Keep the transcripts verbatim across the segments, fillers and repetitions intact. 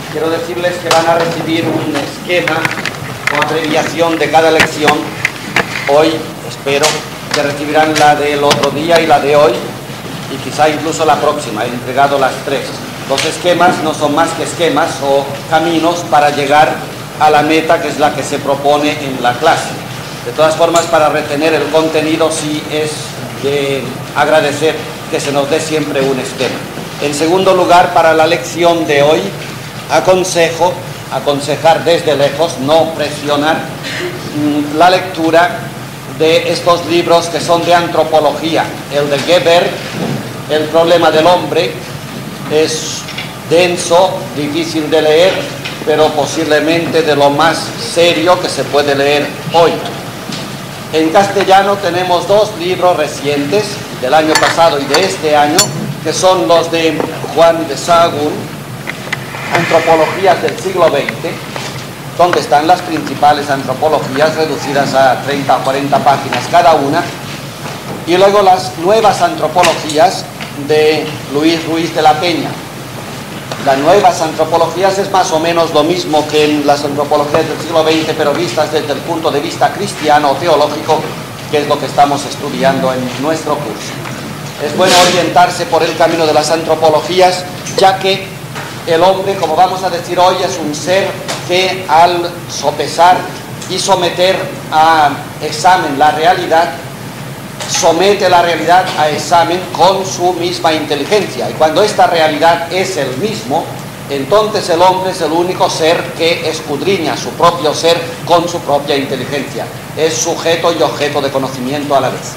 quiero decirles que van a recibir un esquema con abreviación de cada lección. Hoy espero que recibirán la del otro día y la de hoy, y quizá incluso la próxima. He entregado las tres. Los esquemas no son más que esquemas o caminos para llegar a la meta, que es la que se propone en la clase. De todas formas, para retener el contenido sí es de agradecer que se nos dé siempre un esquema. En segundo lugar, para la lección de hoy, aconsejo, aconsejar desde lejos, no presionar, la lectura de estos libros que son de antropología. El de Geber, El problema del hombre, es denso, difícil de leer, pero posiblemente de lo más serio que se puede leer hoy. En castellano tenemos dos libros recientes, del año pasado y de este año, que son los de Juan de Sahagún, Antropologías del siglo veinte, donde están las principales antropologías reducidas a treinta o cuarenta páginas cada una, y luego las nuevas antropologías de Luis Ruiz de la Peña. Las nuevas antropologías es más o menos lo mismo que en las antropologías del siglo veinte, pero vistas desde el punto de vista cristiano o teológico, que es lo que estamos estudiando en nuestro curso. Es bueno orientarse por el camino de las antropologías, ya que el hombre, como vamos a decir hoy, es un ser que al sopesar y someter a examen la realidad, somete la realidad a examen con su misma inteligencia. Y cuando esta realidad es el mismo, entonces el hombre es el único ser que escudriña su propio ser con su propia inteligencia. Es sujeto y objeto de conocimiento a la vez.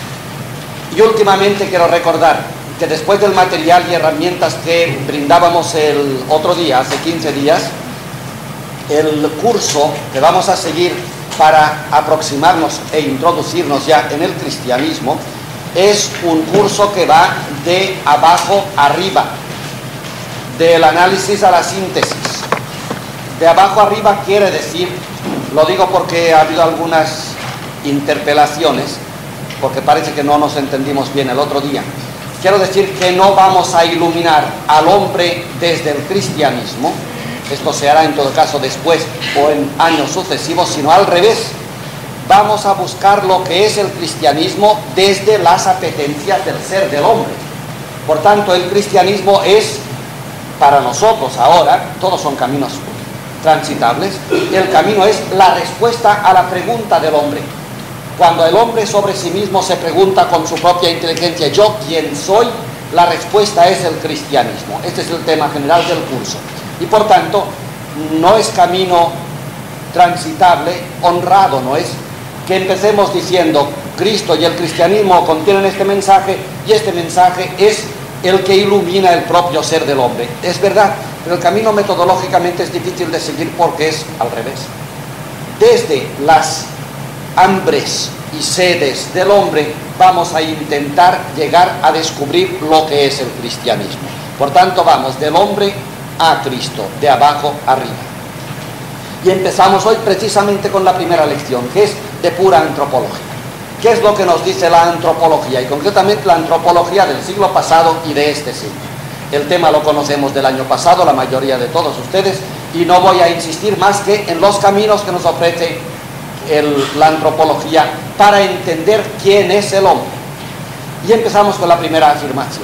Y últimamente quiero recordar que después del material y herramientas que brindábamos el otro día, hace quince días, el curso que vamos a seguir para aproximarnos e introducirnos ya en el cristianismo es un curso que va de abajo arriba, del análisis a la síntesis. De abajo arriba quiere decir, lo digo porque ha habido algunas interpelaciones, porque parece que no nos entendimos bien el otro día. Quiero decir que no vamos a iluminar al hombre desde el cristianismo, esto se hará en todo caso después o en años sucesivos, sino al revés. Vamos a buscar lo que es el cristianismo desde las apetencias del ser del hombre. Por tanto, el cristianismo es, para nosotros ahora, todos son caminos transitables, el camino es la respuesta a la pregunta del hombre. Cuando el hombre sobre sí mismo se pregunta con su propia inteligencia, ¿yo quién soy?, la respuesta es el cristianismo. Este es el tema general del curso. Y por tanto, no es camino transitable, honrado no es, que empecemos diciendo Cristo y el cristianismo contienen este mensaje, y este mensaje es el que ilumina el propio ser del hombre. Es verdad, pero el camino metodológicamente es difícil de seguir porque es al revés. Desde las hambres y sedes del hombre vamos a intentar llegar a descubrir lo que es el cristianismo. Por tanto, vamos del hombre a Cristo, de abajo arriba. Y empezamos hoy precisamente con la primera lección, que es de pura antropología. ¿Qué es lo que nos dice la antropología? Y concretamente la antropología del siglo pasado y de este siglo. El tema lo conocemos del año pasado, la mayoría de todos ustedes, y no voy a insistir más que en los caminos que nos ofrece el, la antropología para entender quién es el hombre. Y empezamos con la primera afirmación.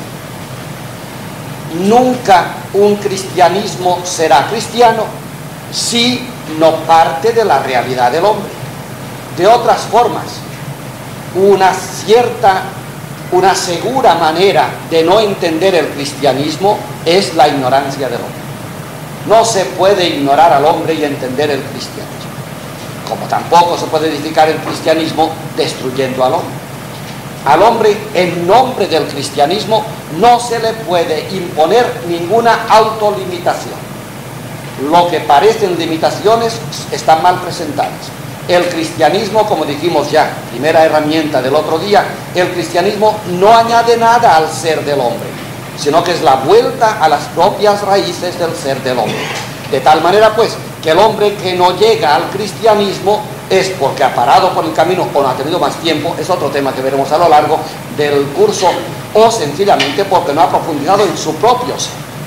Nunca un cristianismo será cristiano si no parte de la realidad del hombre. De otras formas, una cierta, una segura manera de no entender el cristianismo es la ignorancia del hombre. No se puede ignorar al hombre y entender el cristianismo, como tampoco se puede edificar el cristianismo destruyendo al hombre. Al hombre, en nombre del cristianismo, no se le puede imponer ninguna autolimitación. Lo que parecen limitaciones están mal presentadas. El cristianismo, como dijimos ya, primera herramienta del otro día, el cristianismo no añade nada al ser del hombre, sino que es la vuelta a las propias raíces del ser del hombre. De tal manera, pues, que el hombre que no llega al cristianismo es porque ha parado por el camino o no ha tenido más tiempo, es otro tema que veremos a lo largo del curso, o sencillamente porque no ha profundizado en su propio ser.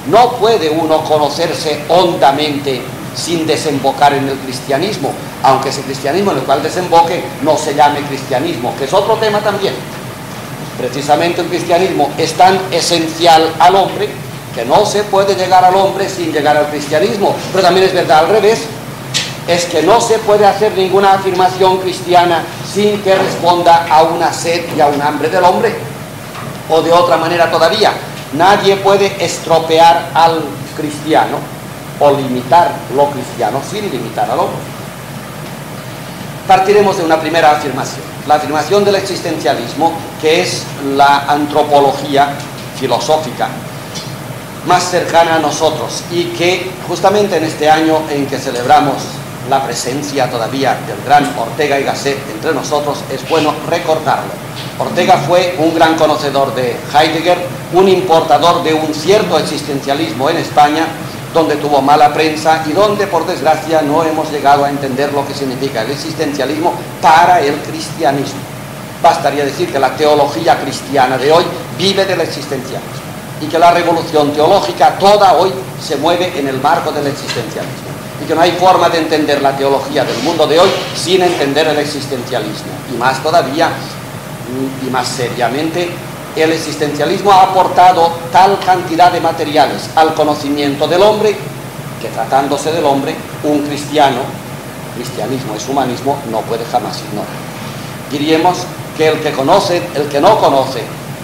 No puede uno conocerse hondamente sin desembocar en el cristianismo, aunque ese cristianismo en el cual desemboque no se llame cristianismo, que es otro tema también. Precisamente el cristianismo es tan esencial al hombre que no se puede llegar al hombre sin llegar al cristianismo. Pero también es verdad al revés, es que no se puede hacer ninguna afirmación cristiana sin que responda a una sed y a un hambre del hombre. O de otra manera todavía, nadie puede estropear al cristiano o limitar lo cristiano sin limitar al hombre. Partiremos de una primera afirmación, la afirmación del existencialismo, que es la antropología filosófica más cercana a nosotros y que justamente en este año en que celebramos la presencia todavía del gran Ortega y Gasset entre nosotros, es bueno recordarlo. Ortega fue un gran conocedor de Heidegger, un importador de un cierto existencialismo en España, donde tuvo mala prensa y donde, por desgracia, no hemos llegado a entender lo que significa el existencialismo para el cristianismo. Bastaría decir que la teología cristiana de hoy vive del existencialismo y que la revolución teológica toda hoy se mueve en el marco del existencialismo. Y que no hay forma de entender la teología del mundo de hoy sin entender el existencialismo. Y más todavía, y más seriamente, el existencialismo ha aportado tal cantidad de materiales al conocimiento del hombre que, tratándose del hombre, un cristiano, cristianismo es humanismo, no puede jamás ignorar. Diríamos que el que conoce, el que no conoce,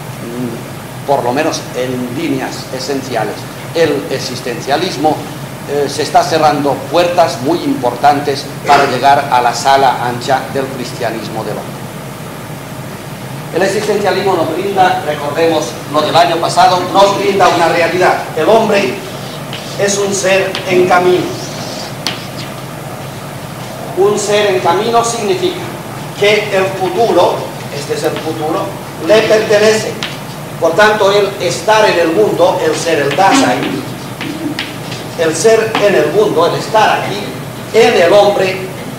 por lo menos en líneas esenciales, el existencialismo, Eh, se está cerrando puertas muy importantes para llegar a la sala ancha del cristianismo del hombre. El existencialismo nos brinda, recordemos lo del año pasado, nos brinda una realidad. El hombre es un ser en camino. Un ser en camino significa que el futuro, este es el futuro, le pertenece. Por tanto, el estar en el mundo, el ser, el Dasein, el ser en el mundo, el estar aquí, en el hombre,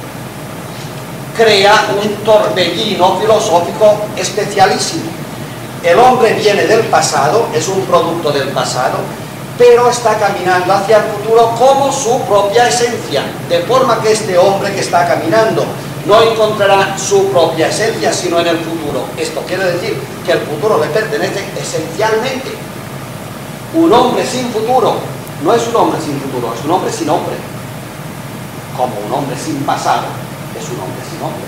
crea un torbellino filosófico especialísimo. El hombre viene del pasado, es un producto del pasado, pero está caminando hacia el futuro como su propia esencia, de forma que este hombre que está caminando no encontrará su propia esencia sino en el futuro. Esto quiere decir que el futuro le pertenece esencialmente. Un hombre sin futuro no es un hombre sin futuro, es un hombre sin hombre. Como un hombre sin pasado es un hombre sin hombre.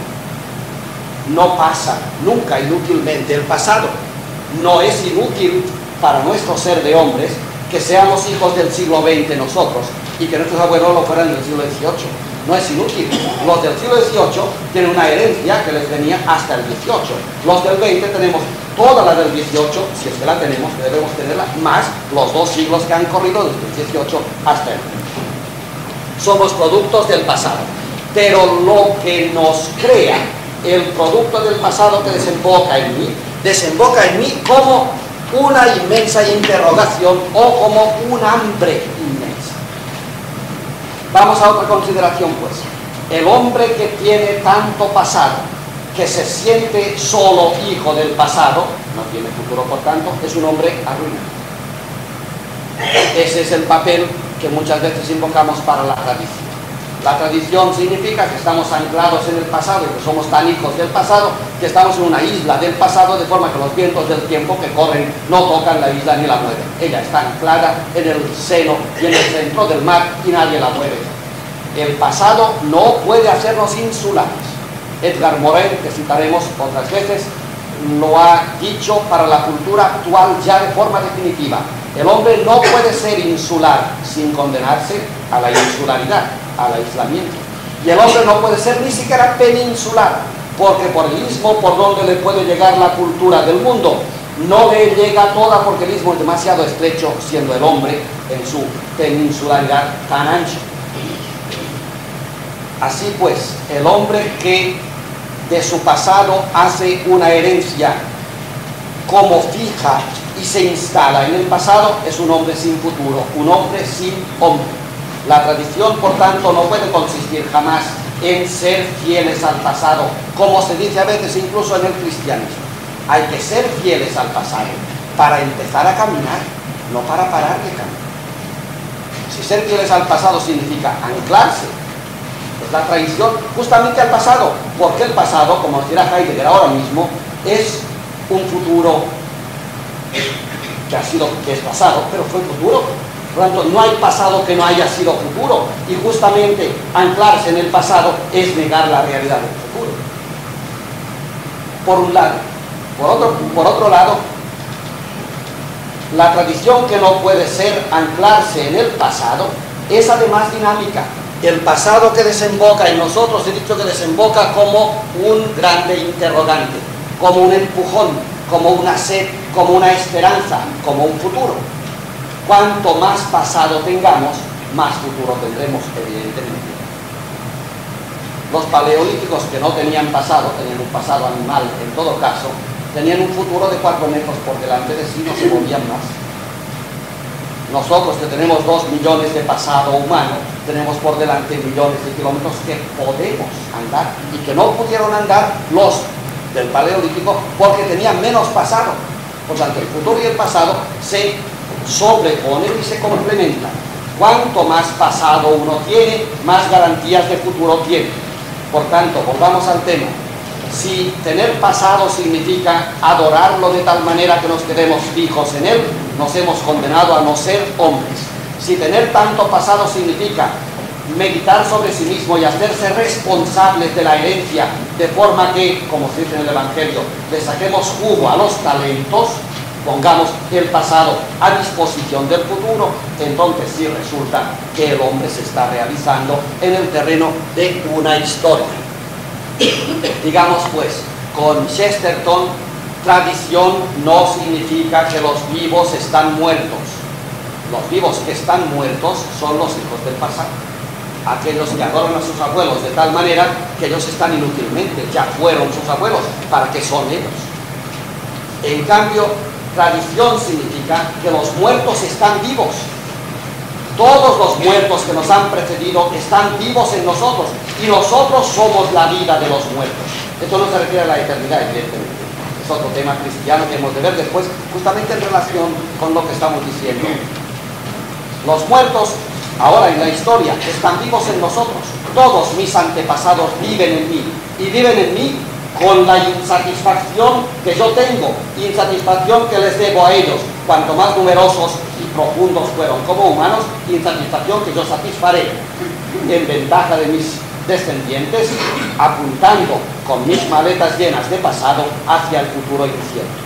No pasa nunca inútilmente el pasado. No es inútil para nuestro ser de hombres que seamos hijos del siglo veinte nosotros y que nuestros abuelos lo fueran del siglo dieciocho. No es inútil. Los del siglo dieciocho tienen una herencia que les venía hasta el dieciocho. Los del veinte tenemos toda la del dieciocho, si es que la tenemos, que debemos tenerla, más los dos siglos que han corrido desde el dieciocho hasta el veinte. Somos productos del pasado. Pero lo que nos crea el producto del pasado que desemboca en mí, desemboca en mí como una inmensa interrogación o como un hambre inmensa. Vamos a otra consideración, pues. El hombre que tiene tanto pasado, que se siente solo hijo del pasado, no tiene futuro por tanto, es un hombre arruinado. Ese es el papel que muchas veces invocamos para la tradición. La tradición significa que estamos anclados en el pasado y que somos tan hijos del pasado que estamos en una isla del pasado, de forma que los vientos del tiempo que corren no tocan la isla ni la mueven. Ella está anclada en el seno y en el centro del mar y nadie la mueve. El pasado no puede hacernos insulares. Edgar Morin, que citaremos otras veces, lo ha dicho para la cultura actual ya de forma definitiva. El hombre no puede ser insular sin condenarse a la insularidad, al aislamiento. Y el hombre no puede ser ni siquiera peninsular, porque por el istmo por donde le puede llegar la cultura del mundo, no le llega toda porque el istmo es demasiado estrecho, siendo el hombre en su peninsularidad tan ancho. Así pues, el hombre que de su pasado hace una herencia como fija y se instala en el pasado es un hombre sin futuro, un hombre sin hombre. La tradición, por tanto, no puede consistir jamás en ser fieles al pasado, como se dice a veces incluso en el cristianismo. Hay que ser fieles al pasado para empezar a caminar, no para parar de caminar. Si ser fieles al pasado significa anclarse, es la traición justamente al pasado, porque el pasado, como dirá Heidegger ahora mismo, es un futuro que ha sido, que es pasado, pero fue futuro. Por lo tanto, no hay pasado que no haya sido futuro, y justamente anclarse en el pasado es negar la realidad del futuro. Por un lado. Por otro, por otro lado, la tradición que no puede ser anclarse en el pasado es además dinámica. El pasado que desemboca en nosotros, he dicho que desemboca como un grande interrogante, como un empujón, como una sed, como una esperanza, como un futuro. Cuanto más pasado tengamos, más futuro tendremos, evidentemente. Los paleolíticos que no tenían pasado, tenían un pasado animal en todo caso, tenían un futuro de cuatro metros por delante de sí, no se movían más. Nosotros que tenemos dos millones de pasado humano, tenemos por delante millones de kilómetros que podemos andar y que no pudieron andar los del paleolítico porque tenían menos pasado. Por tanto, el futuro y el pasado se sobreponen y se complementan. Cuanto más pasado uno tiene, más garantías de futuro tiene. Por tanto, volvamos al tema. Si tener pasado significa adorarlo de tal manera que nos quedemos fijos en él, nos hemos condenado a no ser hombres. Si tener tanto pasado significa meditar sobre sí mismo y hacerse responsables de la herencia, de forma que, como se dice en el Evangelio, le saquemos jugo a los talentos, pongamos el pasado a disposición del futuro, entonces sí resulta que el hombre se está realizando en el terreno de una historia. Digamos pues, con Chesterton, tradición no significa que los vivos están muertos. Los vivos que están muertos son los hijos del pasado. Aquellos que adoran a sus abuelos de tal manera que ellos están inútilmente, ya fueron sus abuelos, ¿para qué son ellos? En cambio, tradición significa que los muertos están vivos. Todos los muertos que nos han precedido están vivos en nosotros y nosotros somos la vida de los muertos. Esto no se refiere a la eternidad, evidentemente. Es otro tema cristiano que hemos de ver después, justamente en relación con lo que estamos diciendo. Los muertos, ahora en la historia, están vivos en nosotros. Todos mis antepasados viven en mí y viven en mí con la insatisfacción que yo tengo, insatisfacción que les debo a ellos. Cuanto más numerosos y profundos fueron como humanos, insatisfacción que yo satisfaré en ventaja de mis descendientes, apuntando con mis maletas llenas de pasado hacia el futuro incierto.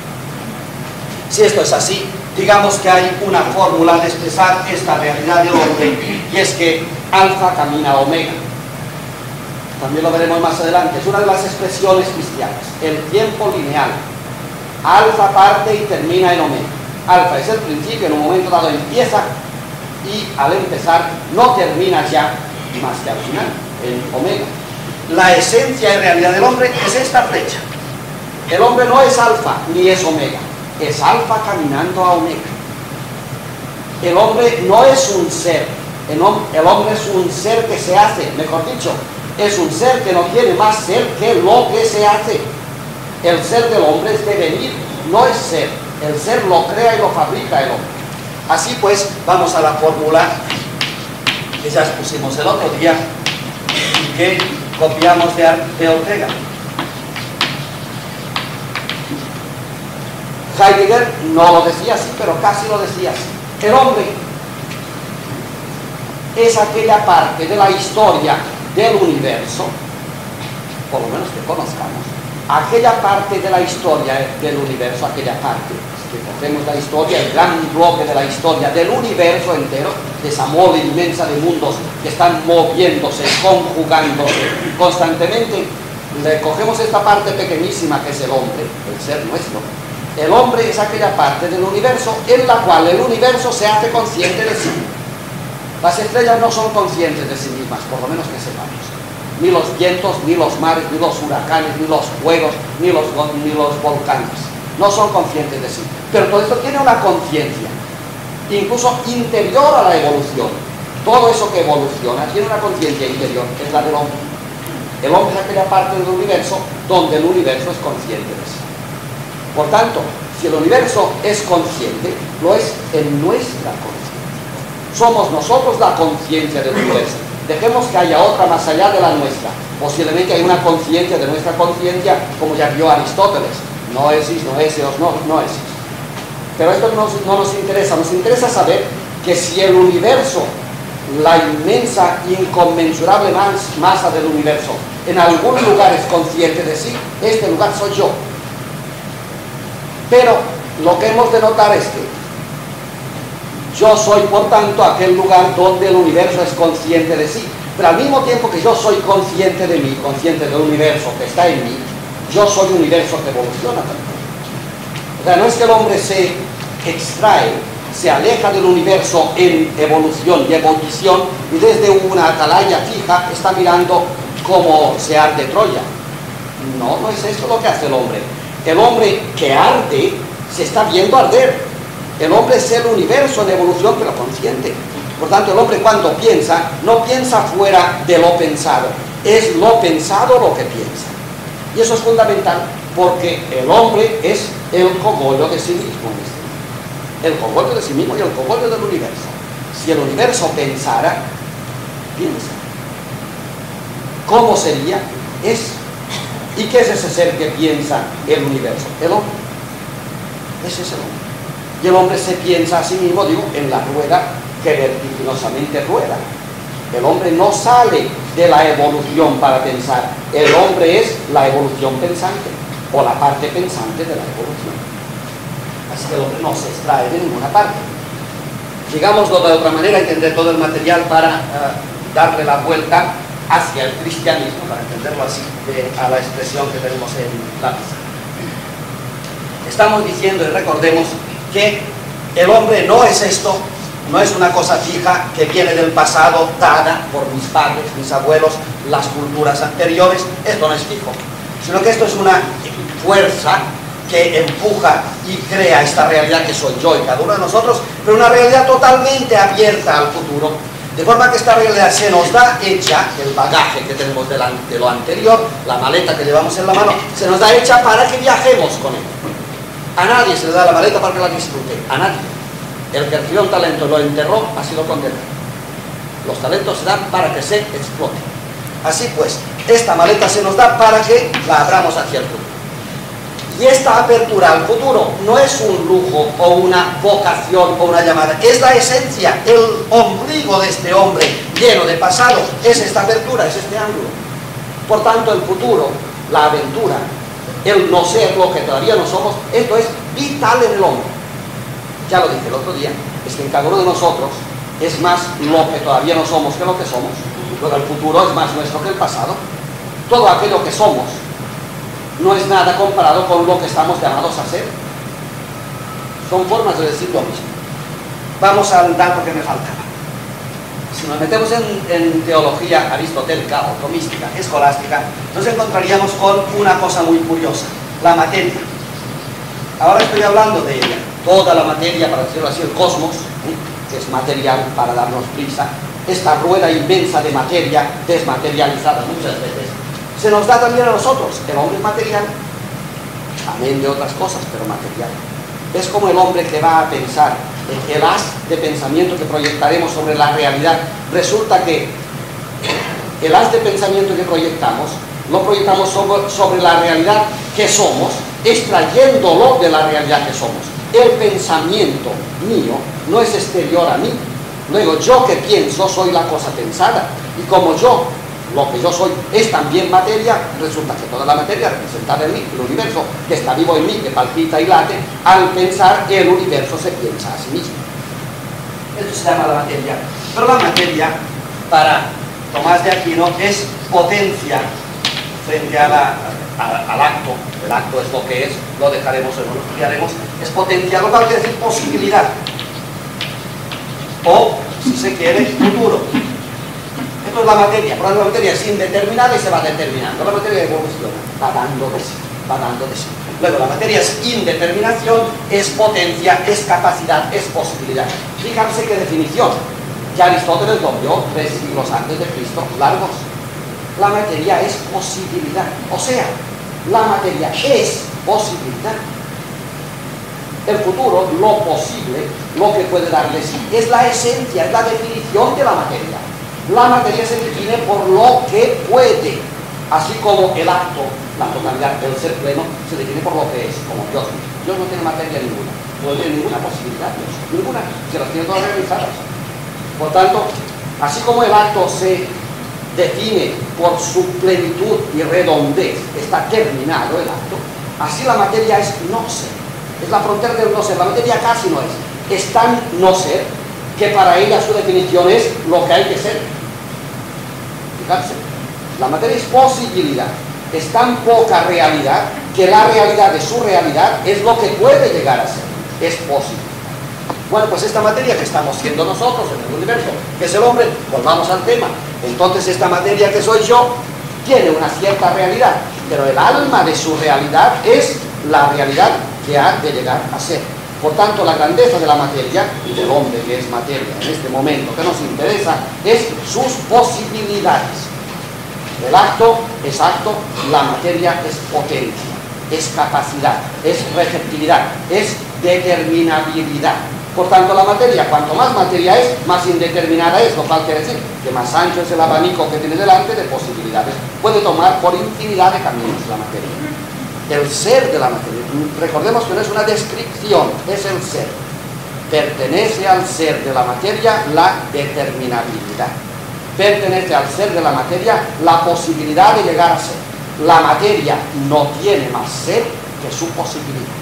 Si esto es así, digamos que hay una fórmula de expresar esta realidad del hombre, y es que alfa camina a omega. También lo veremos más adelante. Es una de las expresiones cristianas, el tiempo lineal. Alfa parte y termina en omega. Alfa es el principio, en un momento dado empieza, y al empezar no termina ya más que al final, en omega. La esencia y realidad del hombre es esta flecha. El hombre no es alfa ni es omega, es alfa caminando a omega. El hombre no es un ser, el hombre es un ser que se hace, mejor dicho, es un ser que no tiene más ser que lo que se hace. El ser del hombre es devenir, no es ser. El ser lo crea y lo fabrica el hombre. Así pues, vamos a la fórmula que ya expusimos el otro día y que copiamos de, de Ortega. Heidegger no lo decía así, pero casi lo decía así. El hombre es aquella parte de la historia del universo, por lo menos que conozcamos, aquella parte de la historia del universo, aquella parte que cogemos la historia, el gran bloque de la historia del universo entero, de esa mole inmensa de mundos que están moviéndose, conjugándose constantemente, le cogemos esta parte pequeñísima que es el hombre, el ser nuestro. El hombre es aquella parte del universo en la cual el universo se hace consciente de sí. Las estrellas no son conscientes de sí mismas, por lo menos que sepamos. Ni los vientos, ni los mares, ni los huracanes, ni los fuegos, ni los, ni los volcanes. No son conscientes de sí. Pero todo esto tiene una conciencia, incluso interior a la evolución. Todo eso que evoluciona tiene una conciencia interior, es la del hombre. El hombre es aquella parte del universo donde el universo es consciente de sí. Por tanto, si el universo es consciente, lo es en nuestra conciencia. Somos nosotros la conciencia del universo. Dejemos que haya otra más allá de la nuestra. Posiblemente hay una conciencia de nuestra conciencia, como ya vio Aristóteles. Noesis, noeseos, no, noesis. Pero esto no, no nos interesa. Nos interesa saber que si el universo, la inmensa, inconmensurable mas, masa del universo, en algún lugar es consciente de sí, este lugar soy yo. Pero lo que hemos de notar es que yo soy, por tanto, aquel lugar donde el universo es consciente de sí. Pero al mismo tiempo que yo soy consciente de mí, consciente del universo que está en mí, yo soy un universo que evoluciona también. O sea, no es que el hombre se extrae, se aleja del universo en evolución y ebullición y desde una atalaya fija está mirando cómo se arde Troya. No, no es eso lo que hace el hombre. El hombre que arde se está viendo arder. El hombre es el universo en evolución, pero consciente. Por tanto, el hombre cuando piensa, no piensa fuera de lo pensado. Es lo pensado lo que piensa. Y eso es fundamental, porque el hombre es el cogollo de sí mismo. El cogollo de sí mismo y el cogollo del universo. Si el universo pensara, piensa. ¿Cómo sería? Es. ¿Y qué es ese ser que piensa el universo? El hombre. Ese es el hombre. Y el hombre se piensa a sí mismo, digo, en la rueda que vertiginosamente rueda. El hombre no sale de la evolución para pensar. El hombre es la evolución pensante, o la parte pensante de la evolución. Así que el hombre no se extrae de ninguna parte. Digámoslo de otra manera, entender todo el material para uh, darle la vuelta hacia el cristianismo, para entenderlo así, de, a la expresión que tenemos en la pizarra. Estamos diciendo, y recordemos, que el hombre no es esto, no es una cosa fija que viene del pasado, dada por mis padres, mis abuelos, las culturas anteriores. Esto no es fijo, sino que esto es una fuerza que empuja y crea esta realidad que soy yo y cada uno de nosotros, pero una realidad totalmente abierta al futuro, de forma que esta realidad se nos da hecha, el bagaje que tenemos de, la, de lo anterior, la maleta que llevamos en la mano, se nos da hecha para que viajemos con él. A nadie se le da la maleta para que la disfrute, a nadie. El que recibió un talento lo enterró, ha sido condenado. Los talentos se dan para que se exploten. Así pues, esta maleta se nos da para que la abramos hacia el futuro. Y esta apertura al futuro no es un lujo o una vocación o una llamada, es la esencia, el ombligo de este hombre lleno de pasado, es esta apertura, es este ángulo. Por tanto, el futuro, la aventura, el no ser lo que todavía no somos, esto es vital en el hombre. Ya lo dije el otro día, es que en cada uno de nosotros es más lo que todavía no somos que lo que somos. Luego el futuro es más nuestro que el pasado. Todo aquello que somos no es nada comparado con lo que estamos llamados a ser. Son formas de decir lo mismo. Vamos al dato que me faltaba. Si nos metemos en, en teología aristotélica o tomística, escolástica, nos encontraríamos con una cosa muy curiosa, la materia. Ahora estoy hablando de ella, toda la materia, para decirlo así, el cosmos, ¿eh? que es material para darnos prisa, esta rueda inmensa de materia desmaterializada muchas veces, se nos da también a nosotros. El hombre es material, amén de otras cosas, pero material. Es como el hombre que va a pensar, el haz de pensamiento que proyectaremos sobre la realidad. Resulta que el haz de pensamiento que proyectamos, lo proyectamos sobre, sobre la realidad que somos, extrayéndolo de la realidad que somos. El pensamiento mío no es exterior a mí. Luego, yo que pienso soy la cosa pensada. Y como yo, lo que yo soy, es también materia, resulta que toda la materia representada en mí, el universo que está vivo en mí, que palpita y late, al pensar el universo se piensa a sí mismo. Esto se llama la materia. Pero la materia, para Tomás de Aquino, es potencia frente a la, a, al acto. El acto es lo que es, lo dejaremos o no lo estudiaremos. Es potencia, lo cual quiere decir posibilidad. O, si se quiere, futuro. Esto es la materia. Por lo tanto, la materia es indeterminada y se va determinando. La materia evoluciona, va dando de sí, va dando de sí. Luego, la materia es indeterminación, es potencia, es capacidad, es posibilidad. Fíjense qué definición. Ya Aristóteles lo vio tres siglos antes de Cristo, largos. La materia es posibilidad. O sea, la materia es posibilidad. El futuro, lo posible, lo que puede darle sí, es la esencia, es la definición de la materia. La materia se define por lo que puede, así como el acto, la totalidad del ser pleno, se define por lo que es, como Dios. Dios no tiene materia ninguna, no tiene ninguna posibilidad, Dios, ninguna, se las tiene todas realizadas. Por tanto, así como el acto se define por su plenitud y redondez, está terminado el acto, así la materia es no ser, es la frontera del no ser, la materia casi no es, es tan no ser que para ella su definición es lo que hay que ser. Fijarse, la materia es posibilidad, es tan poca realidad que la realidad de su realidad es lo que puede llegar a ser, es posible. Bueno, pues esta materia que estamos siendo nosotros en el universo, que es el hombre, volvamos al tema. Entonces esta materia que soy yo tiene una cierta realidad, pero el alma de su realidad es la realidad que ha de llegar a ser. Por tanto, la grandeza de la materia y del hombre que es materia en este momento que nos interesa es sus posibilidades. El acto es acto, la materia es potencia, es capacidad, es receptividad, es determinabilidad. Por tanto, la materia, cuanto más materia es, más indeterminada es, lo cual quiere decir que más ancho es el abanico que tiene delante de posibilidades. Puede tomar por infinidad de caminos la materia. El ser de la materia, recordemos que no es una descripción, es el ser. Pertenece al ser de la materia la determinabilidad. Pertenece al ser de la materia la posibilidad de llegar a ser. La materia no tiene más ser que su posibilidad.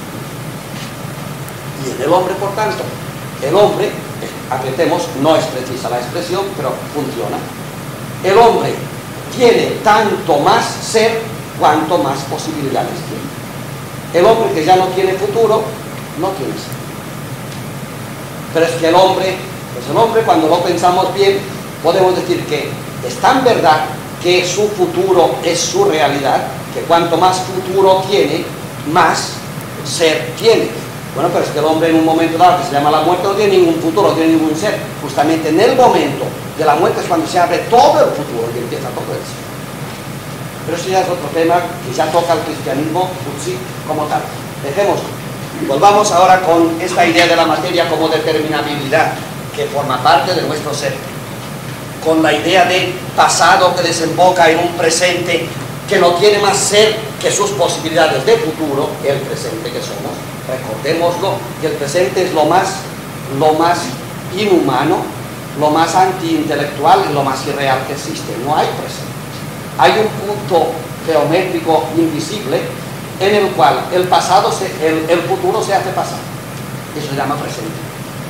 Y en el hombre, por tanto, el hombre, apretemos, no es precisa la expresión, pero funciona. El hombre tiene tanto más ser cuanto más posibilidades tiene. El hombre que ya no tiene futuro, no tiene ser. Pero es que el hombre, pues el hombre cuando lo pensamos bien, podemos decir que es tan verdad que su futuro es su realidad, que cuanto más futuro tiene, más ser tiene. Bueno, pero es que el hombre en un momento dado, que se llama la muerte, no tiene ningún futuro, no tiene ningún ser. Justamente en el momento de la muerte es cuando se abre todo el futuro y empieza todo el ser. Pero eso ya es otro tema que ya toca al cristianismo sí, como tal. Dejémoslo. Volvamos ahora con esta idea de la materia como determinabilidad, que forma parte de nuestro ser. Con la idea de pasado que desemboca en un presente que no tiene más ser que sus posibilidades de futuro, el presente que somos. Recordémoslo, que el presente es lo más, lo más inhumano, lo más antiintelectual y lo más irreal que existe. No hay presente. Hay un punto geométrico invisible en el cual el pasado, se, el, el futuro se hace pasado. Eso se llama presente.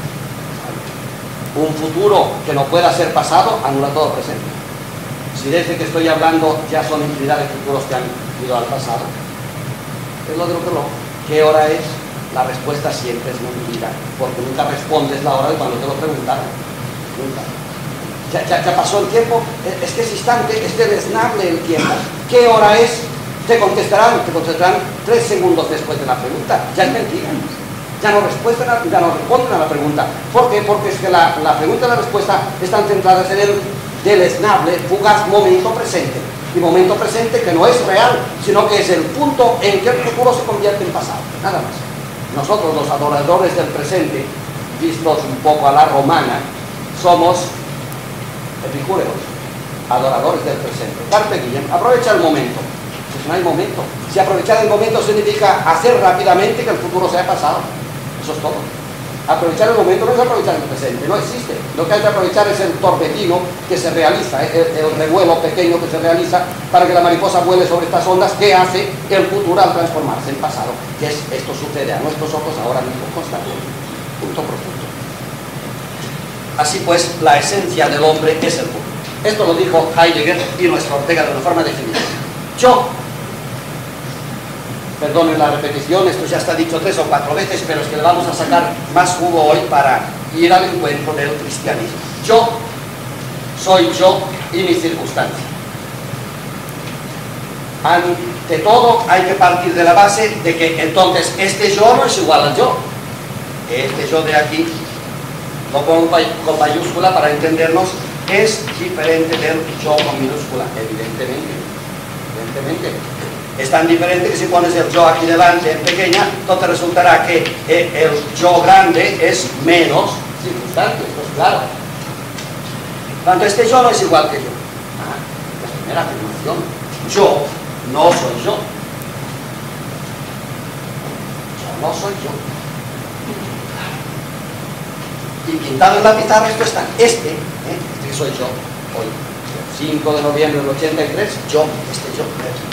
Un futuro que no pueda ser pasado anula todo presente. Si desde que estoy hablando ya son infinidad de futuros que han ido al pasado, es lo de lo que lo. ¿Qué hora es? La respuesta siempre es nulidad, porque nunca respondes la hora de cuando te lo preguntaron. Nunca. Ya, ya, ya pasó el tiempo, es que es instante, es deleznable el tiempo. ¿Qué hora es? Te contestarán, te contestarán tres segundos después de la pregunta. Ya es mentira. Ya no, ya no responden a la pregunta. ¿Por qué? Porque es que la, la pregunta y la respuesta están centradas en el deleznable, fugaz momento presente. Y momento presente que no es real, sino que es el punto en que el futuro se convierte en pasado. Nada más. Nosotros, los adoradores del presente, vistos un poco a la romana, somos epicúreos, adoradores del presente. Carpe diem, aprovecha el momento. Pues no hay momento. Si aprovechar el momento significa hacer rápidamente que el futuro sea pasado. Eso es todo. Aprovechar el momento no es aprovechar el presente, no existe. Lo que hay que aprovechar es el torbellino que se realiza, el, el revuelo pequeño que se realiza para que la mariposa vuele sobre estas ondas, que hace el futuro al transformarse en pasado. Que es, esto sucede a nuestros ojos ahora mismo constantemente, punto por punto. Así pues, la esencia del hombre es el futuro. Esto lo dijo Heidegger y nuestra Ortega de una forma definida. Yo, perdonen la repetición, esto ya está dicho tres o cuatro veces, pero es que le vamos a sacar más jugo hoy para ir al encuentro del cristianismo. Yo soy yo y mi circunstancia. Ante todo hay que partir de la base de que entonces este yo no es igual al yo. Este yo de aquí, lo pongo con mayúscula para entendernos, es diferente del yo con minúscula, evidentemente. Evidentemente. Es tan diferente que si pones el yo aquí delante en pequeña, entonces resultará que el yo grande es menos circunstante, esto es claro. Tanto este yo no es igual que yo. Ah, la primera afirmación. Yo no soy yo. Yo no soy yo. Y pintado en la pizarra esto está. Este, ¿eh? Este soy yo. Hoy, cinco de noviembre del ochenta y tres, yo, este yo.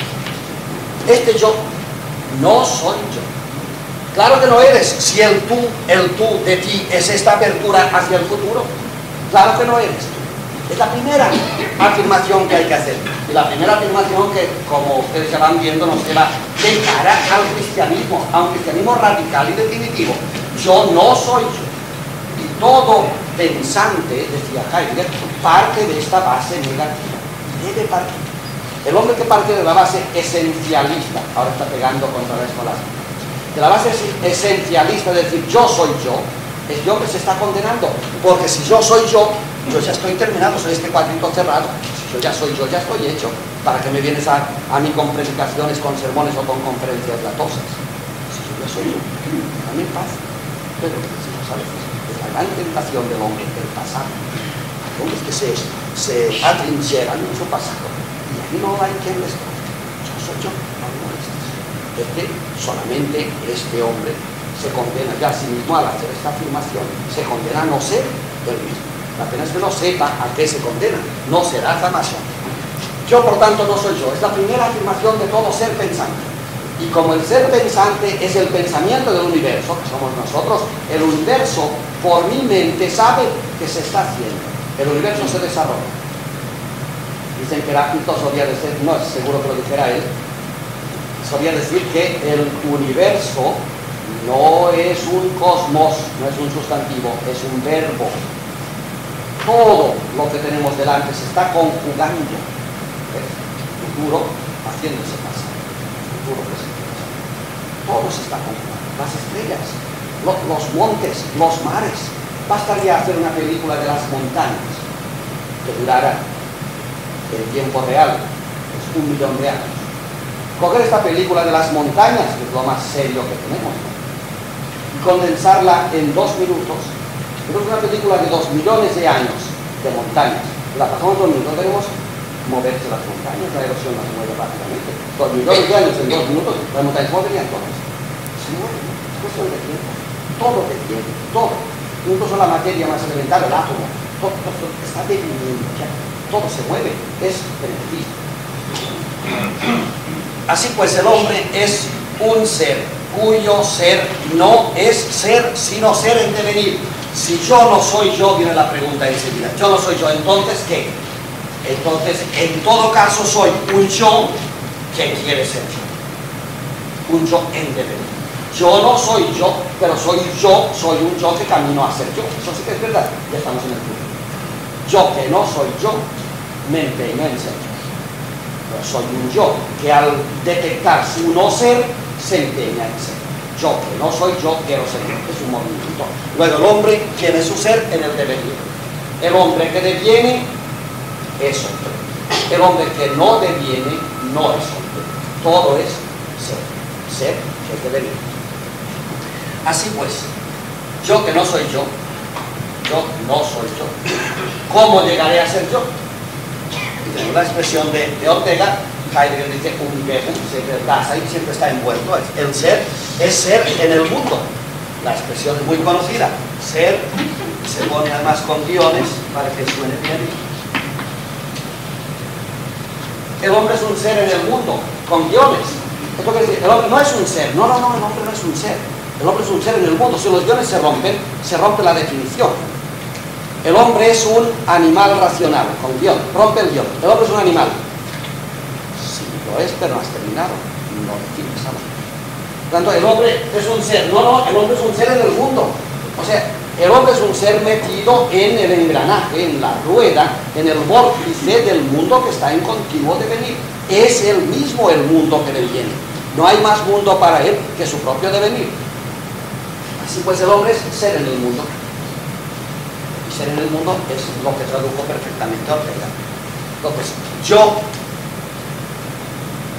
Este yo no soy yo. Claro que no eres, si el tú, el tú de ti es esta apertura hacia el futuro. Claro que no eres tú. Es la primera afirmación que hay que hacer. Y la primera afirmación que, como ustedes ya van viendo, nos lleva de cara al cristianismo, a un cristianismo radical y definitivo. Yo no soy yo. Y todo pensante, decía Heidegger, parte de esta base negativa. Debe partir. El hombre que parte de la base esencialista, ahora está pegando contra la escolástica, de la base esencialista, es decir, yo soy yo, es yo que se está condenando, porque si yo soy yo, yo ya estoy terminado, soy este cuadrito cerrado, si yo ya soy yo, ya estoy hecho, ¿para qué me vienes a, a mí con predicaciones, con sermones o con conferencias latosas? Si yo ya soy yo, dame paz. Pero decimos a veces, es la gran tentación del hombre, el pasado. Hay hombres que se, se atrincheran en su pasado. Y aquí no hay quien les toque. Yo soy yo, no me molestes. Es que solamente este hombre se condena ya a sí mismo al hacer esta afirmación. Se condena a no ser el mismo. Apenas que no sepa a qué se condena, no será jamás. Yo, por tanto, no soy yo. Es la primera afirmación de todo ser pensante. Y como el ser pensante es el pensamiento del universo, que somos nosotros, el universo, por mi mente, sabe que se está haciendo. El universo se desarrolla. Dicen que Heráclito solía decir, no es seguro que lo dijera él, solía decir que el universo no es un cosmos, no es un sustantivo, es un verbo. Todo lo que tenemos delante se está conjugando. El futuro haciéndose pasado. El futuro presente. Todo se está conjugando. Las estrellas, los, los montes, los mares. Bastaría hacer una película de las montañas que durara en tiempo real, es un millón de años. Coger esta película de las montañas, que es lo más serio que tenemos, ¿no? Y condensarla en dos minutos. Pero es una película de dos millones de años de montañas. La pasamos dos minutos, tenemos moverse las montañas, la erosión las mueve rápidamente. Dos millones de años en dos minutos, las montañas moverían todas. Se mueven, es cuestión de tiempo. Todo de tiempo, todo. Incluso la materia más elemental, el átomo, todo, todo está definiendo ya. Todo se mueve, es beneficio. Así pues, el hombre es un ser cuyo ser no es ser, sino ser en devenir. Si yo no soy yo, viene la pregunta enseguida. Yo no soy yo, ¿entonces qué? Entonces, en todo caso, soy un yo que quiere ser yo. Un yo en devenir. Yo no soy yo, pero soy yo, soy un yo que camino a ser yo. Eso sí que es verdad, ya estamos en el punto. Yo que no soy yo, me empeño en ser yo. Pero soy un yo que al detectar su no ser, se empeña en ser. Yo que no soy yo, quiero ser yo. Es un movimiento. Luego el hombre tiene su ser en el devenir. El hombre que deviene es hombre. El hombre que no deviene no es hombre. Todo es ser. Ser es devenir. Así pues, yo que no soy yo, yo no soy yo. ¿Cómo llegaré a ser yo? Y tenemos la expresión de, de Ortega. Heidegger dice un Wesen, ahí siempre está envuelto. El ser es ser en el mundo. La expresión es muy conocida. Ser, se pone además con guiones para que suene bien. El hombre es un ser en el mundo, con guiones. Esto quiere decir, el hombre no es un ser. No, no, no, el hombre no es un ser. El hombre es un ser en el mundo. Si los guiones se rompen, se rompe la definición. El hombre es un animal racional, con guión. Rompe el guión. El hombre es un animal. Lo es, pero no has terminado, no defines algo. Por tanto, el hombre es un ser, no, no, el hombre es un ser en el mundo. O sea, el hombre es un ser metido en el engranaje, en la rueda, en el vórtice del mundo que está en continuo devenir. Es el mismo el mundo que deviene. No hay más mundo para él que su propio devenir. Así pues, el hombre es ser en el mundo. Y ser en el mundo es lo que tradujo perfectamente Ortega. Entonces, yo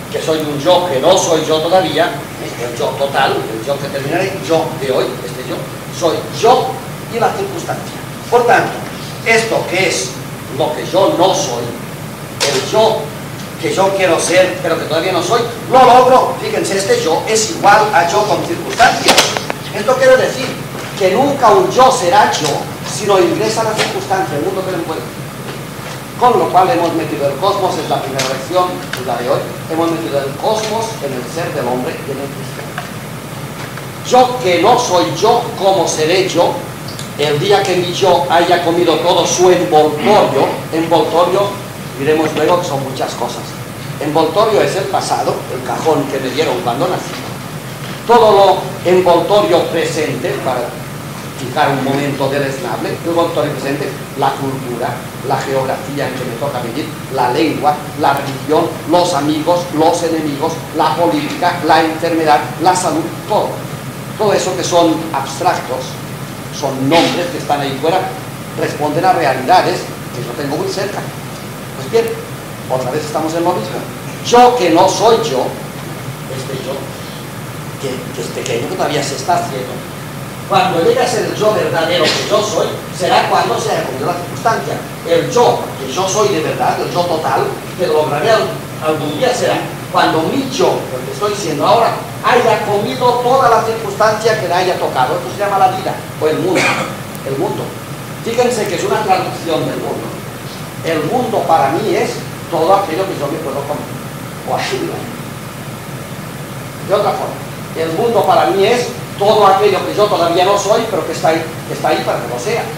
que soy un yo que no soy yo todavía, el yo total, el yo que terminaré, yo de hoy, este yo, soy yo y la circunstancia. Por tanto, esto que es lo que yo no soy, el yo que yo quiero ser, pero que todavía no soy, lo logro. Fíjense, este yo es igual a yo con circunstancias. Esto quiere decir que nunca un yo será yo, sino ingresa a la circunstancia, el mundo que lo envuelve. Con lo cual hemos metido el cosmos, es la primera lección, es la de hoy, hemos metido el cosmos en el ser del hombre y en el cristiano. Yo que no soy yo, ¿cómo seré yo? El día que mi yo haya comido todo su envoltorio, envoltorio, diremos luego que son muchas cosas. Envoltorio es el pasado, el cajón que me dieron cuando nací. Todo lo envoltorio presente, para fijar un momento deleznable, el envoltorio presente, la cultura, la geografía en que me toca vivir, la lengua, la religión, los amigos, los enemigos, la política, la enfermedad, la salud, todo. Todo eso que son abstractos, son nombres que están ahí fuera, responden a realidades que yo tengo muy cerca. Pues bien, otra vez estamos en lo mismo. Yo que no soy yo, este yo, que, que es pequeño, que todavía se está haciendo, cuando llegue a ser el yo verdadero que yo soy, será cuando se haya comido la circunstancia. El yo que yo soy de verdad, el yo total, que lo lograré algún día, será cuando mi yo, el que estoy siendo ahora, haya comido toda la circunstancia que le haya tocado. Esto se llama la vida, o el mundo. El mundo. Fíjense que es una traducción del mundo. El mundo para mí es todo aquello que yo me puedo comer, o asimilar. De otra forma, el mundo para mí es todo aquello que yo todavía no soy, pero que está ahí, que está ahí para que lo sea.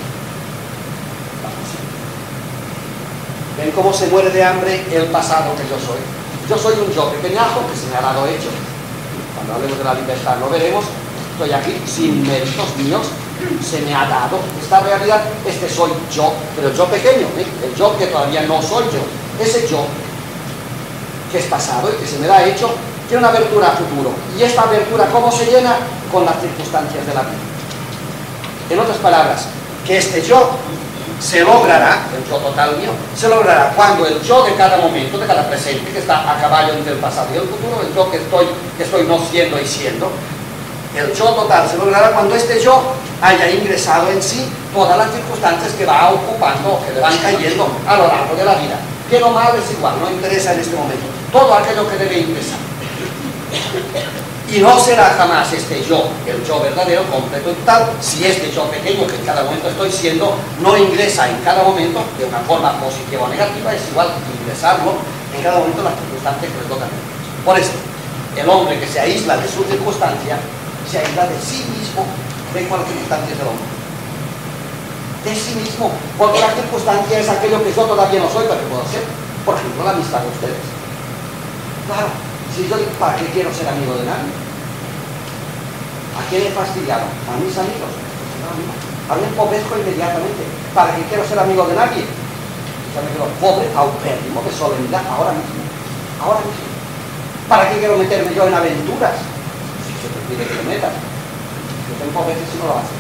¿Ven cómo se muere de hambre el pasado que yo soy? Yo soy un yo pequeñajo que se me ha dado hecho. Cuando hablemos de la libertad lo veremos. Estoy aquí sin méritos míos, se me ha dado esta realidad. Este soy yo, pero el yo pequeño, ¿eh? El yo que todavía no soy yo. Ese yo que es pasado y que se me da hecho, tiene una abertura a futuro. Y esta abertura, ¿cómo se llena? Con las circunstancias de la vida. En otras palabras, que este yo se logrará, el yo total mío, se logrará cuando el yo de cada momento, de cada presente, que está a caballo entre el pasado y el futuro, el yo que estoy, que estoy no siendo y siendo, el yo total se logrará cuando este yo haya ingresado en sí todas las circunstancias que va ocupando, que le van cayendo a lo largo de la vida. Bien o mal es igual, no interesa en este momento. Todo aquello que debe ingresar. Y no será jamás este yo, el yo verdadero, completo y total, si este yo pequeño que en cada momento estoy siendo, no ingresa en cada momento, de una forma positiva o negativa, es igual ingresarlo en cada momento las circunstancias que le tocan. Por eso, el hombre que se aísla de su circunstancia, se aísla de sí mismo. ¿Ven cuál circunstancia es el hombre? De sí mismo, porque la circunstancia es aquello que yo todavía no soy, pero que puedo ser. Por ejemplo, la amistad de ustedes. Claro. Si yo digo, ¿para qué quiero ser amigo de nadie? ¿A quién he fastidiado? A mis amigos. A mí empobrezco inmediatamente. ¿Para qué quiero ser amigo de nadie? Ya me quedo pobre, paupérrimo, de solemnidad, ahora mismo. Ahora mismo. ¿Para qué quiero meterme yo en aventuras? Si se te pide que lo metas. Que te empobreces si no lo haces.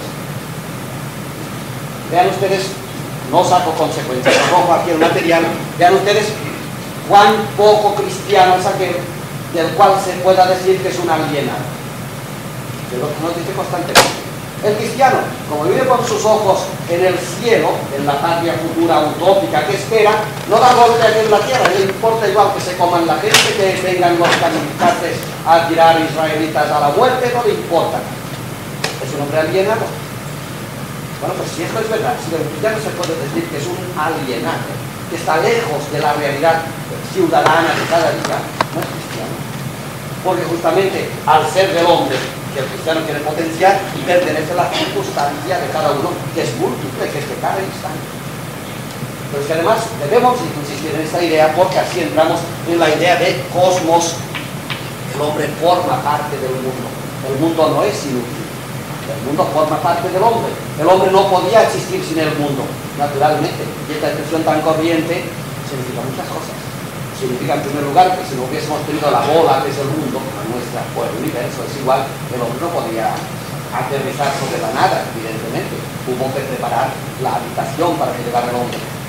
Vean ustedes, no saco consecuencias, arrojo aquí el material. Vean ustedes cuán poco cristiano es aquel del cual se pueda decir que es un alienado. De lo que nos dice constantemente. El cristiano, como vive con sus ojos en el cielo, en la patria futura utópica que espera, no da golpe aquí en la tierra, no importa igual que se coman la gente, que vengan los kamikazes a tirar israelitas a la muerte, no le importa. Es un hombre alienado. Bueno, pues si esto es verdad, si el cristiano se puede decir que es un alienado, que está lejos de la realidad ciudadana de cada día, no es cristiano. Porque justamente al ser del hombre que el cristiano quiere potenciar, y pertenece a la circunstancia de cada uno, que es múltiple, que es de cada instante. Pero es que además debemos insistir en esta idea, porque así entramos en la idea de cosmos. El hombre forma parte del mundo. El mundo no es inútil. El mundo forma parte del hombre. El hombre no podía existir sin el mundo, naturalmente. Y esta expresión tan corriente significa muchas cosas. Significa, en primer lugar, que si no hubiésemos tenido la bola, que es el mundo, nuestra, pues el universo es igual, el hombre no podía aterrizar sobre la nada, evidentemente. Hubo que preparar la habitación para que llegara el hombre.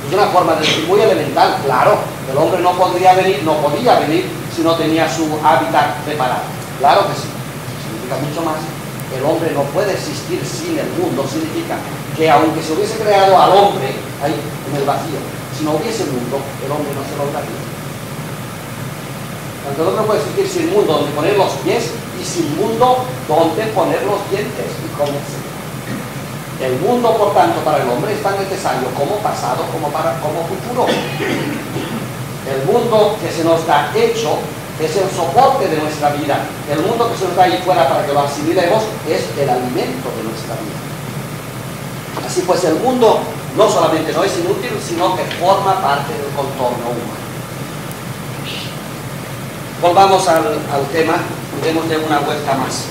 Es una forma de decir muy elemental, claro. El hombre no podría venir, no podía venir si no tenía su hábitat preparado. Claro que sí. Significa mucho más. El hombre no puede existir sin el mundo. Significa que aunque se hubiese creado al hombre ahí en el vacío, si no hubiese mundo, el hombre no se lograría. Tanto el hombre puede existir sin mundo donde poner los pies y sin mundo donde poner los dientes y comerse. El mundo, por tanto, para el hombre es tan necesario como pasado como para como futuro. El mundo que se nos da hecho es el soporte de nuestra vida. El mundo que se nos da ahí fuera para que lo asimilemos es el alimento de nuestra vida. Así pues, el mundo no solamente no es inútil, sino que forma parte del contorno humano. Volvamos al, al tema, démosle una vuelta más.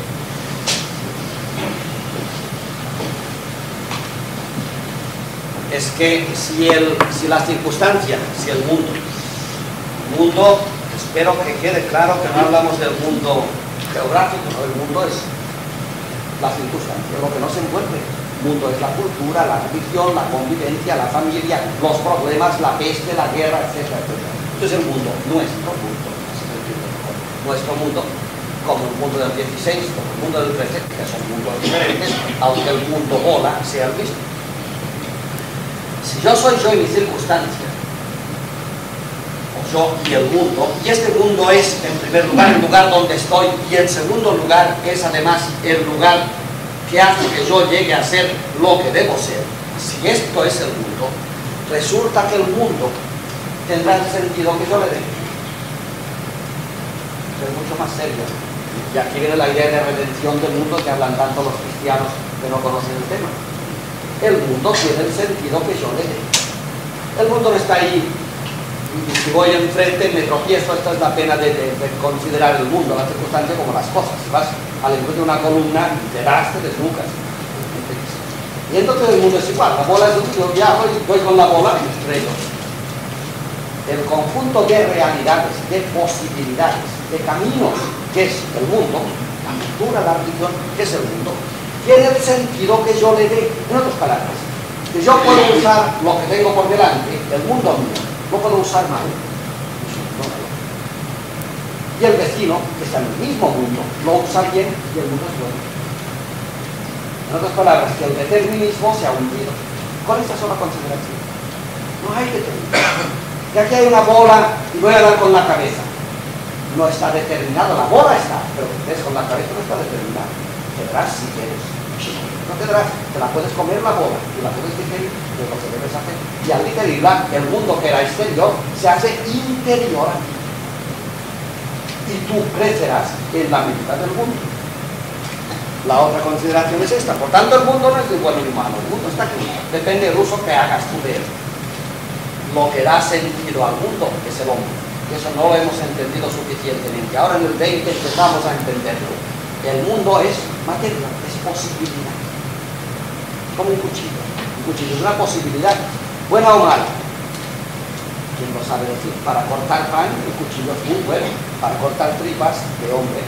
Es que si, el, si la circunstancia, si el mundo, el mundo, espero que quede claro que no hablamos del mundo geográfico, ¿no? El mundo es la circunstancia, lo que no se encuentre. El mundo es la cultura, la religión, la convivencia, la familia, los problemas, la peste, la guerra, etcétera, etcétera. Esto es el mundo, nuestro mundo. Nuestro mundo, como el mundo del dieciséis, como el mundo del trece, que son mundos diferentes, aunque el mundo bola sea el mismo. Si yo soy yo y mi circunstancia, o yo y el mundo, y este mundo es, en primer lugar, el lugar donde estoy, y en segundo lugar, es además el lugar que hace que yo llegue a ser lo que debo ser, si esto es el mundo, resulta que el mundo tendrá el sentido que yo le dé. Es mucho más serio. Y aquí viene la idea de redención del mundo que hablan tanto los cristianos que no conocen el tema. El mundo tiene el sentido que yo le dé. El mundo no está ahí y si voy enfrente me tropiezo. Esta es la pena de, de, de considerar el mundo, la circunstancia, como las cosas. Si vas al encuentro de una columna y te das, te desnucas. Y entonces el mundo es igual. La bola es un yo viajo y voy con la bola y me estrello. El conjunto de realidades, de posibilidades, de caminos, que es el mundo, la cultura, la religión, que es el mundo, tiene el sentido que yo le dé. En otras palabras, que yo puedo usar lo que tengo por delante, el mundo mío, lo puedo usar mal. Y el vecino, que está en el mismo mundo, lo usa bien y el mundo es bueno. En otras palabras, que el determinismo se ha hundido. Con esta sola consideración. No hay determinismo. Que aquí hay una bola y voy a dar con la cabeza. No está determinado, la bola está, pero que des con la cabeza no está determinado. Tendrás si quieres. No tendrás, te la puedes comer la bola y la puedes digerir, de lo que debes hacer. Y al digerirla, el mundo que era exterior se hace interior a ti. Y tú crecerás en la medida del mundo. La otra consideración es esta. Por tanto, el mundo no es de bueno ni malo, el mundo está aquí. Depende del uso que hagas tú de él. Lo que da sentido al mundo es el hombre. Y eso no lo hemos entendido suficientemente. Ahora en el veinte empezamos a entenderlo. El mundo es materia, es posibilidad. Como un cuchillo. Un cuchillo es una posibilidad, buena o mala. ¿Quién lo sabe decir? Para cortar pan, el cuchillo es muy bueno. Para cortar tripas de hombre.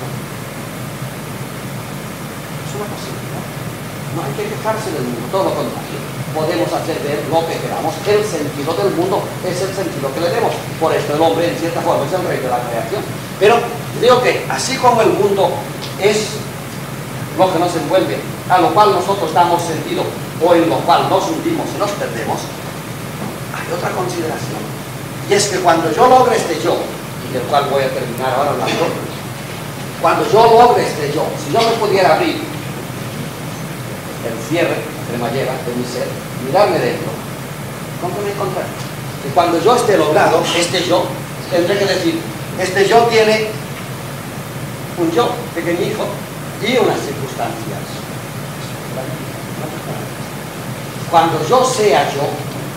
Es una posibilidad. No hay que quejarse del mundo, todo lo contrario. Podemos hacer de él lo que queramos. El sentido del mundo es el sentido que le demos. Por esto el hombre, en cierta forma, es el rey de la creación. Pero digo que así como el mundo es lo que nos envuelve, a lo cual nosotros damos sentido, o en lo cual nos hundimos y nos perdemos, hay otra consideración. Y es que cuando yo logre este yo, y del cual voy a terminar ahora hablando, cuando yo logre este yo, si yo me pudiera abrir el cierre, cremallera de mi ser, mirarme dentro, ¿con qué me encontraré? Que cuando yo esté logrado, este yo, tendré que decir, este yo tiene un yo pequeñijo y unas circunstancias. Cuando yo sea yo,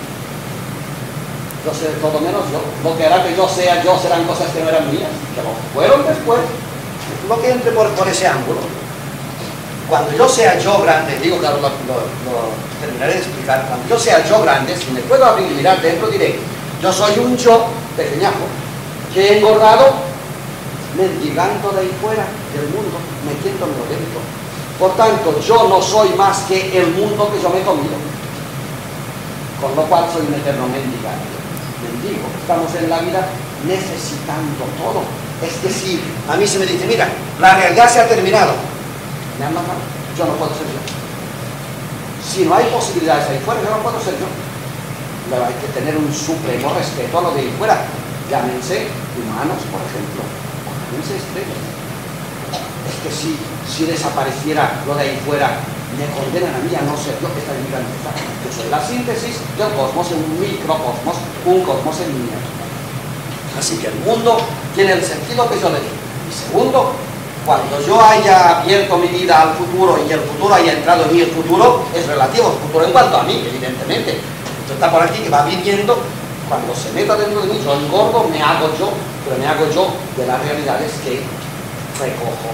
yo seré todo menos yo. Lo que hará que yo sea yo serán cosas que no eran mías, que lo fueron después. Lo que entre por, por ese ángulo. Cuando yo sea yo grande, digo, claro, lo, lo, lo terminaré de explicar, cuando yo sea yo grande, si me puedo abrir y mirar dentro, diré, yo soy un yo pequeñajo, que he engordado, mendigando de ahí fuera del mundo, metiéndomelo dentro. Por tanto, yo no soy más que el mundo que yo me he comido. con lo cual soy un eterno mendigo. Mendigo, estamos en la vida necesitando todo. Es que si a mí se me dice, mira, la realidad se ha terminado, me han matado, yo no puedo ser yo. Si no hay posibilidades ahí fuera, yo no puedo ser yo. Pero hay que tener un supremo respeto a lo de ahí fuera. Llámense humanos, por ejemplo, o llámense estrellas. Es que si, si desapareciera lo de ahí fuera, me condenan a mí a no ser yo, que está en mi grandeza. Yo soy la síntesis del cosmos en un microcosmos, un cosmos en miniatura. Así que el mundo tiene el sentido que yo le digo. Y segundo, cuando yo haya abierto mi vida al futuro y el futuro haya entrado en mí, el futuro es relativo, el futuro en cuanto a mí, evidentemente. Esto está por aquí, que va viviendo, cuando se meta dentro de mí, yo engordo, me hago yo, pero me hago yo de las realidades que recojo.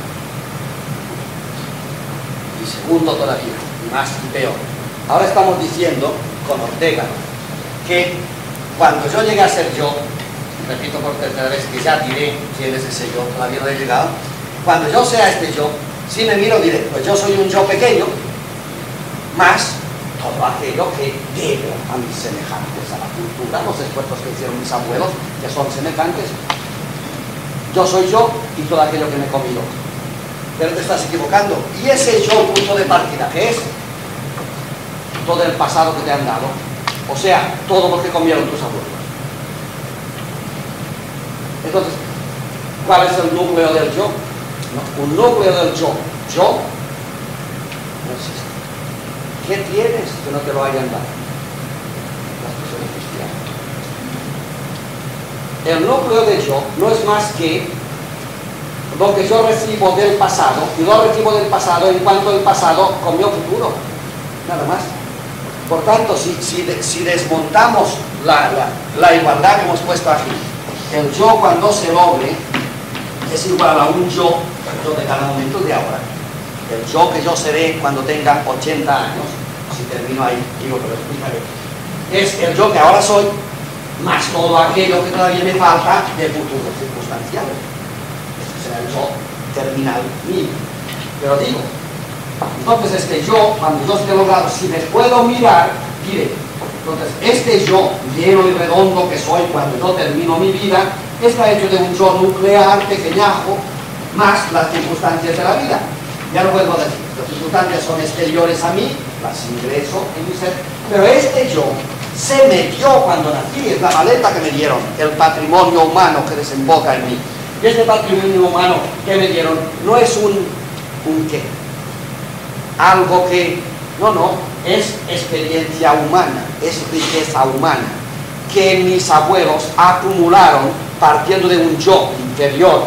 Y segundo todavía, y más y peor. Ahora estamos diciendo, con Ortega, que cuando yo llegue a ser yo, repito por tercera vez que ya diré quién es ese yo, todavía no he llegado, cuando yo sea este yo, si me miro diré, pues yo soy un yo pequeño, más todo aquello que debo a mis semejantes, a la cultura, los esfuerzos que hicieron mis abuelos, que son semejantes. Yo soy yo y todo aquello que me he comido. Pero te estás equivocando. Y ese yo, punto de partida, ¿qué es? Todo el pasado que te han dado. O sea, todo lo que comieron tus abuelos. Entonces, ¿cuál es el núcleo del yo? No, un núcleo del yo. Yo no existe. ¿Qué tienes que no te lo hayan dado? Las personas cristianas. El núcleo de yo no es más que lo que yo recibo del pasado, y lo recibo del pasado en cuanto el pasado comió futuro. Nada más. Por tanto, si, si, si desmontamos la, la, la igualdad que hemos puesto aquí, el yo cuando se logre es igual a un yo, yo de cada momento de ahora. El yo que yo seré cuando tenga ochenta años, si termino ahí, digo que lo explicaré, es el yo que ahora soy, más todo aquello que todavía me falta de futuro circunstancial. Ese será el yo terminal mío. Pero digo, entonces este yo, cuando yo esté logrado, si me puedo mirar, diré, entonces este yo lleno y redondo que soy cuando yo termino mi vida, está hecho de un yo nuclear, pequeñajo, más las circunstancias de la vida. Ya no vuelvo a decir, las circunstancias son exteriores a mí, las ingreso en mi ser, pero este yo se metió cuando nací, es la maleta que me dieron, el patrimonio humano que desemboca en mí. Y este patrimonio humano que me dieron no es un, un qué, algo que, no, no, es experiencia humana, es riqueza humana, que mis abuelos acumularon partiendo de un yo inferior,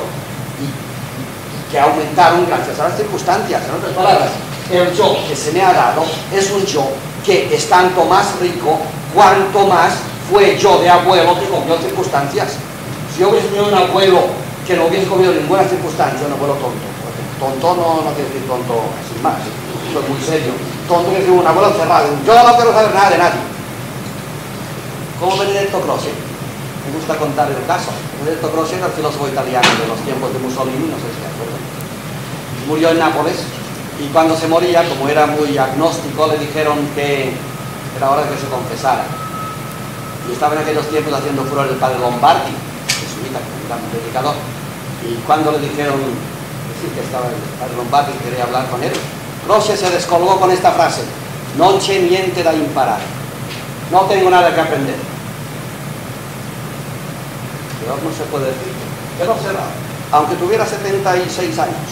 que aumentaron gracias a las circunstancias. En otras palabras, el yo que se me ha dado es un yo que es tanto más rico cuanto más fue yo de abuelo que comió circunstancias. Si yo hubiese tenido un abuelo que no hubiese comido ninguna circunstancia, un abuelo tonto, tonto no, no quiere decir tonto sin más, esto es muy serio, tonto quiere decir un abuelo encerrado, yo no quiero saber nada de nadie. Como Benedetto Croce, me gusta contar el caso. Benedetto Croce era el filósofo italiano de los tiempos de Mussolini, no sé si acuerdan. Murió en Nápoles y cuando se moría, como era muy agnóstico, le dijeron que era hora de que se confesara. Y estaba en aquellos tiempos haciendo furor el padre Lombardi, jesuita, que era un predicador. Y cuando le dijeron, decir que estaba el padre Lombardi y quería hablar con él, Croce se descolgó con esta frase: non c'è niente da imparare. No tengo nada que aprender. Peor no se puede decir. Pero será, aunque tuviera setenta y seis años.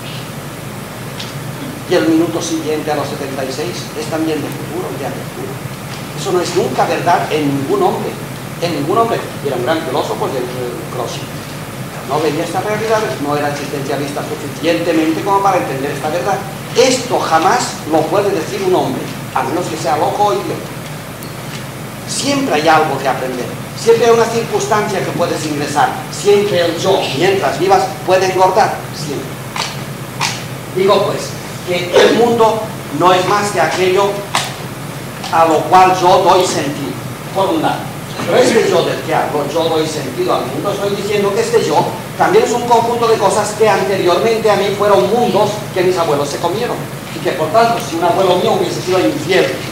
Y el minuto siguiente a los setenta y seis es también de futuro y de apertura. Eso no es nunca verdad en ningún hombre. En ningún hombre. Y era un gran filósofo de Croce. No veía estas realidades, no era existencialista suficientemente como para entender esta verdad. Esto jamás lo puede decir un hombre, a menos que sea loco o idiota. Siempre hay algo que aprender, siempre hay una circunstancia que puedes ingresar, siempre el yo, mientras vivas, puede engordar, siempre. Digo pues, que el mundo no es más que aquello a lo cual yo doy sentido, por un lado. Pero este yo del que hablo, yo doy sentido al mundo, estoy diciendo que este yo también es un conjunto de cosas que anteriormente a mí fueron mundos que mis abuelos se comieron. Y que por tanto, si un abuelo mío hubiese sido infiel,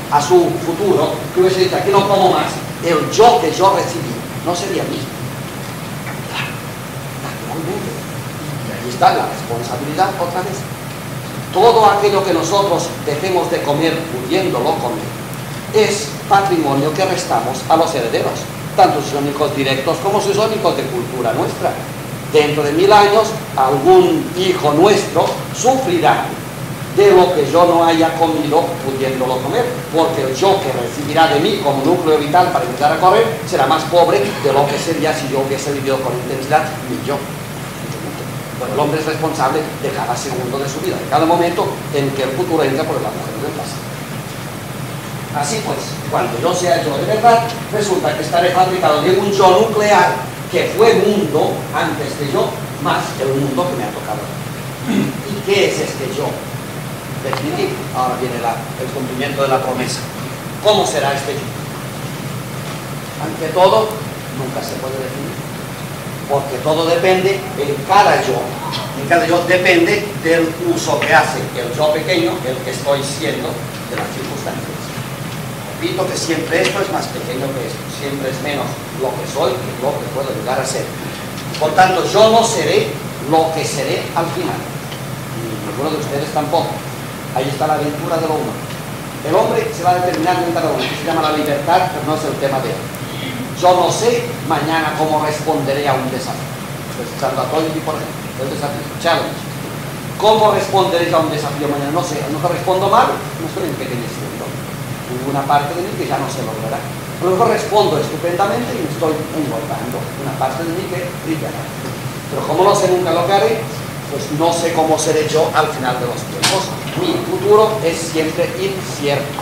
a su futuro, que hubiese dicho, aquí no como más, el yo que yo recibí no sería el mismo. Naturalmente. Y ahí está la responsabilidad otra vez. Todo aquello que nosotros dejemos de comer pudiéndolo comer es patrimonio que restamos a los herederos, tanto sus hijos directos como sus hijos de cultura nuestra. Dentro de mil años, algún hijo nuestro sufrirá de lo que yo no haya comido pudiéndolo comer, porque el yo que recibirá de mí como núcleo vital para empezar a correr será más pobre de lo que sería si yo hubiese vivido con intensidad mi yo. Bueno, el hombre es responsable de cada segundo de su vida, de cada momento en que el futuro entra por la mujer del pasado. Así pues, cuando yo sea yo de verdad, resulta que estaré fabricado de un yo nuclear que fue mundo antes de yo, más el mundo que me ha tocado. ¿Y qué es este yo definitivo? Ahora viene la, el cumplimiento de la promesa. ¿Cómo será este yo? Ante todo, nunca se puede definir, porque todo depende en cada yo. En cada yo depende del uso que hace el yo pequeño, el que estoy siendo, de las circunstancias. Repito que siempre esto es más pequeño que esto, siempre es menos lo que soy que lo que puedo llegar a ser. Por tanto, yo no seré lo que seré al final, ni ninguno de ustedes tampoco. Ahí está la aventura de lo humano. El hombre se va a determinar en cada uno, que se llama la libertad, pero no es el tema de hoy. Yo no sé mañana cómo responderé a un desafío. Pensando a Toynbee, por ejemplo, el desafío, challenge. ¿Cómo responderé a un desafío mañana? No sé, a lo mejor respondo mal, no estoy en pequeño estudio. Hubo una parte de mí que ya no se logrará. A lo mejor respondo estupendamente y me estoy engordando una parte de mí que brillará. Pero como no sé nunca lo que haré, pues no sé cómo seré yo al final de los tiempos. Mi futuro es siempre incierto.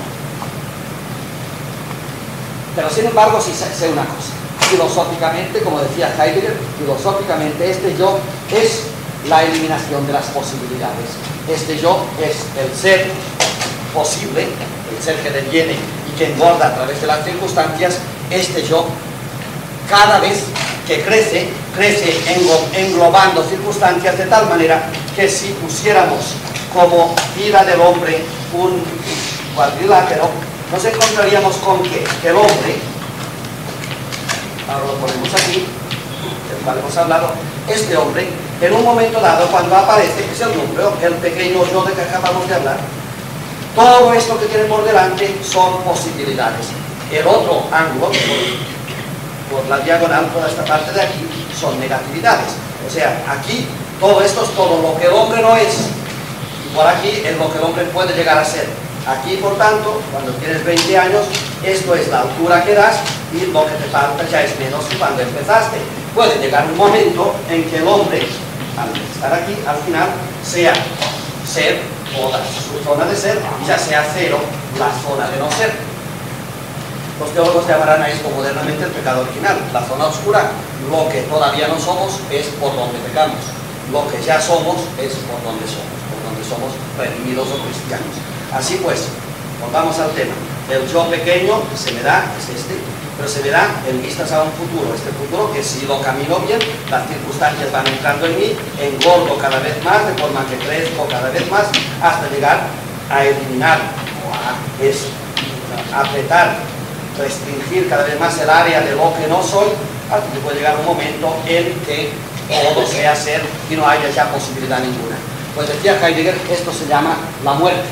Pero sin embargo sí sé una cosa. Filosóficamente, como decía Heidegger, filosóficamente este yo es la eliminación de las posibilidades. Este yo es el ser posible, el ser que deviene y que engorda a través de las circunstancias. Este yo, cada vez que crece, crece englobando circunstancias de tal manera que si pusiéramos como vida del hombre un cuadrilátero, nos encontraríamos con que el hombre, ahora lo ponemos aquí, del cual hemos hablado, este hombre, en un momento dado, cuando aparece, que es el núcleo, el pequeño yo de que acabamos de hablar, todo esto que tiene por delante son posibilidades. El otro ángulo, por, por la diagonal, toda esta parte de aquí, son negatividades. O sea, aquí, todo esto es todo lo que el hombre no es, y por aquí es lo que el hombre puede llegar a ser. Aquí, por tanto, cuando tienes veinte años, esto es la altura que das y lo que te falta ya es menos que cuando empezaste. Puede llegar un momento en que el hombre, al estar aquí, al final, sea ser toda su zona de ser, ya sea cero la zona de no ser. Los teólogos llamarán a esto modernamente el pecado original, la zona oscura. Lo que todavía no somos es por donde pecamos. Lo que ya somos es por donde somos, por donde somos redimidos o cristianos. Así pues, volvamos al tema. El yo pequeño se me da, es este, pero se me da en vistas a un futuro. Este futuro que si lo camino bien, las circunstancias van entrando en mí, engordo cada vez más, de forma que crezco cada vez más, hasta llegar a eliminar o a es, a apretar, restringir cada vez más el área de lo que no soy, hasta que puede llegar un momento en que todo sea ser y no haya ya posibilidad ninguna. Pues decía Heidegger, esto se llama la muerte.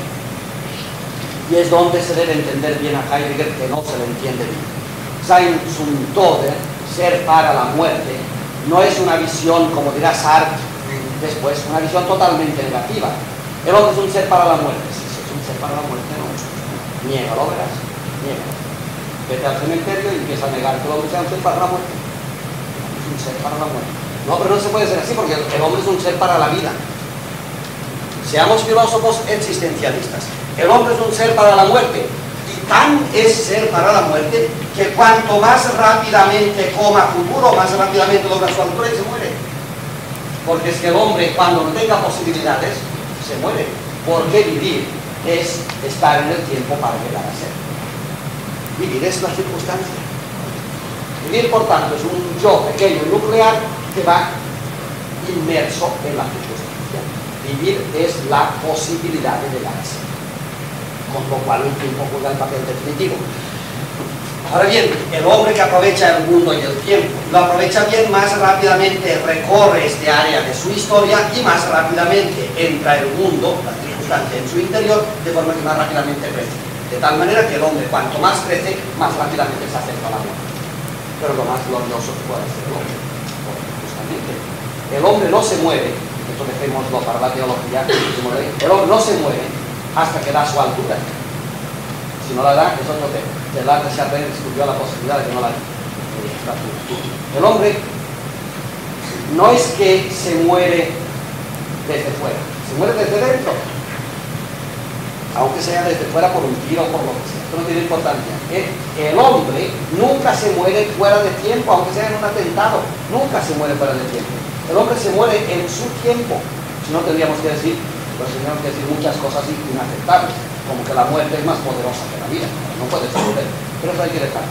Y es donde se debe entender bien a Heidegger, que no se le entiende bien. Sein zum Tode, ser para la muerte, no es una visión, como dirá Sartre después, una visión totalmente negativa. El hombre es un ser para la muerte. Si es un ser para la muerte, no. Niégalo, verás. Niégalo. Vete al cementerio y empieza a negar que el hombre sea un ser para la muerte. Es un ser para la muerte. No, pero no se puede ser así, porque el hombre es un ser para la vida. Seamos filósofos existencialistas. El hombre es un ser para la muerte, y tan es ser para la muerte que cuanto más rápidamente coma futuro, más rápidamente logra su altura y se muere. Porque es que el hombre, cuando no tenga posibilidades, se muere. Porque vivir es estar en el tiempo para llegar a ser. Vivir es la circunstancia. Vivir, por tanto, es un yo pequeño nuclear que va inmerso en la circunstancia. Vivir es la posibilidad de llegar a ser. con lo cual el tiempo juega el papel definitivo. Ahora bien, el hombre que aprovecha el mundo y el tiempo, lo aprovecha bien, más rápidamente recorre este área de su historia y más rápidamente entra el mundo, la circunstancia en su interior, de forma que más rápidamente crece. De tal manera que el hombre, cuanto más crece, más rápidamente se acerca a la muerte. Pero lo más glorioso que puede hacer el hombre, porque justamente el hombre no se muere, esto dejémoslo para la teología, el hombre no se muere hasta que da su altura. Si no la da, es otro tema. El arte Chardin discutió la posibilidad de que no la dé. El hombre no es que se muere desde fuera, se muere desde dentro, aunque sea desde fuera por un tiro o por lo que sea. Esto no tiene importancia. El hombre nunca se muere fuera de tiempo, aunque sea en un atentado, nunca se muere fuera de tiempo. El hombre se muere en su tiempo. Si no, tendríamos que decir, pues tendríamos que decir muchas cosas inaceptables, como que la muerte es más poderosa que la vida. No puede ser, pero eso hay que dejar.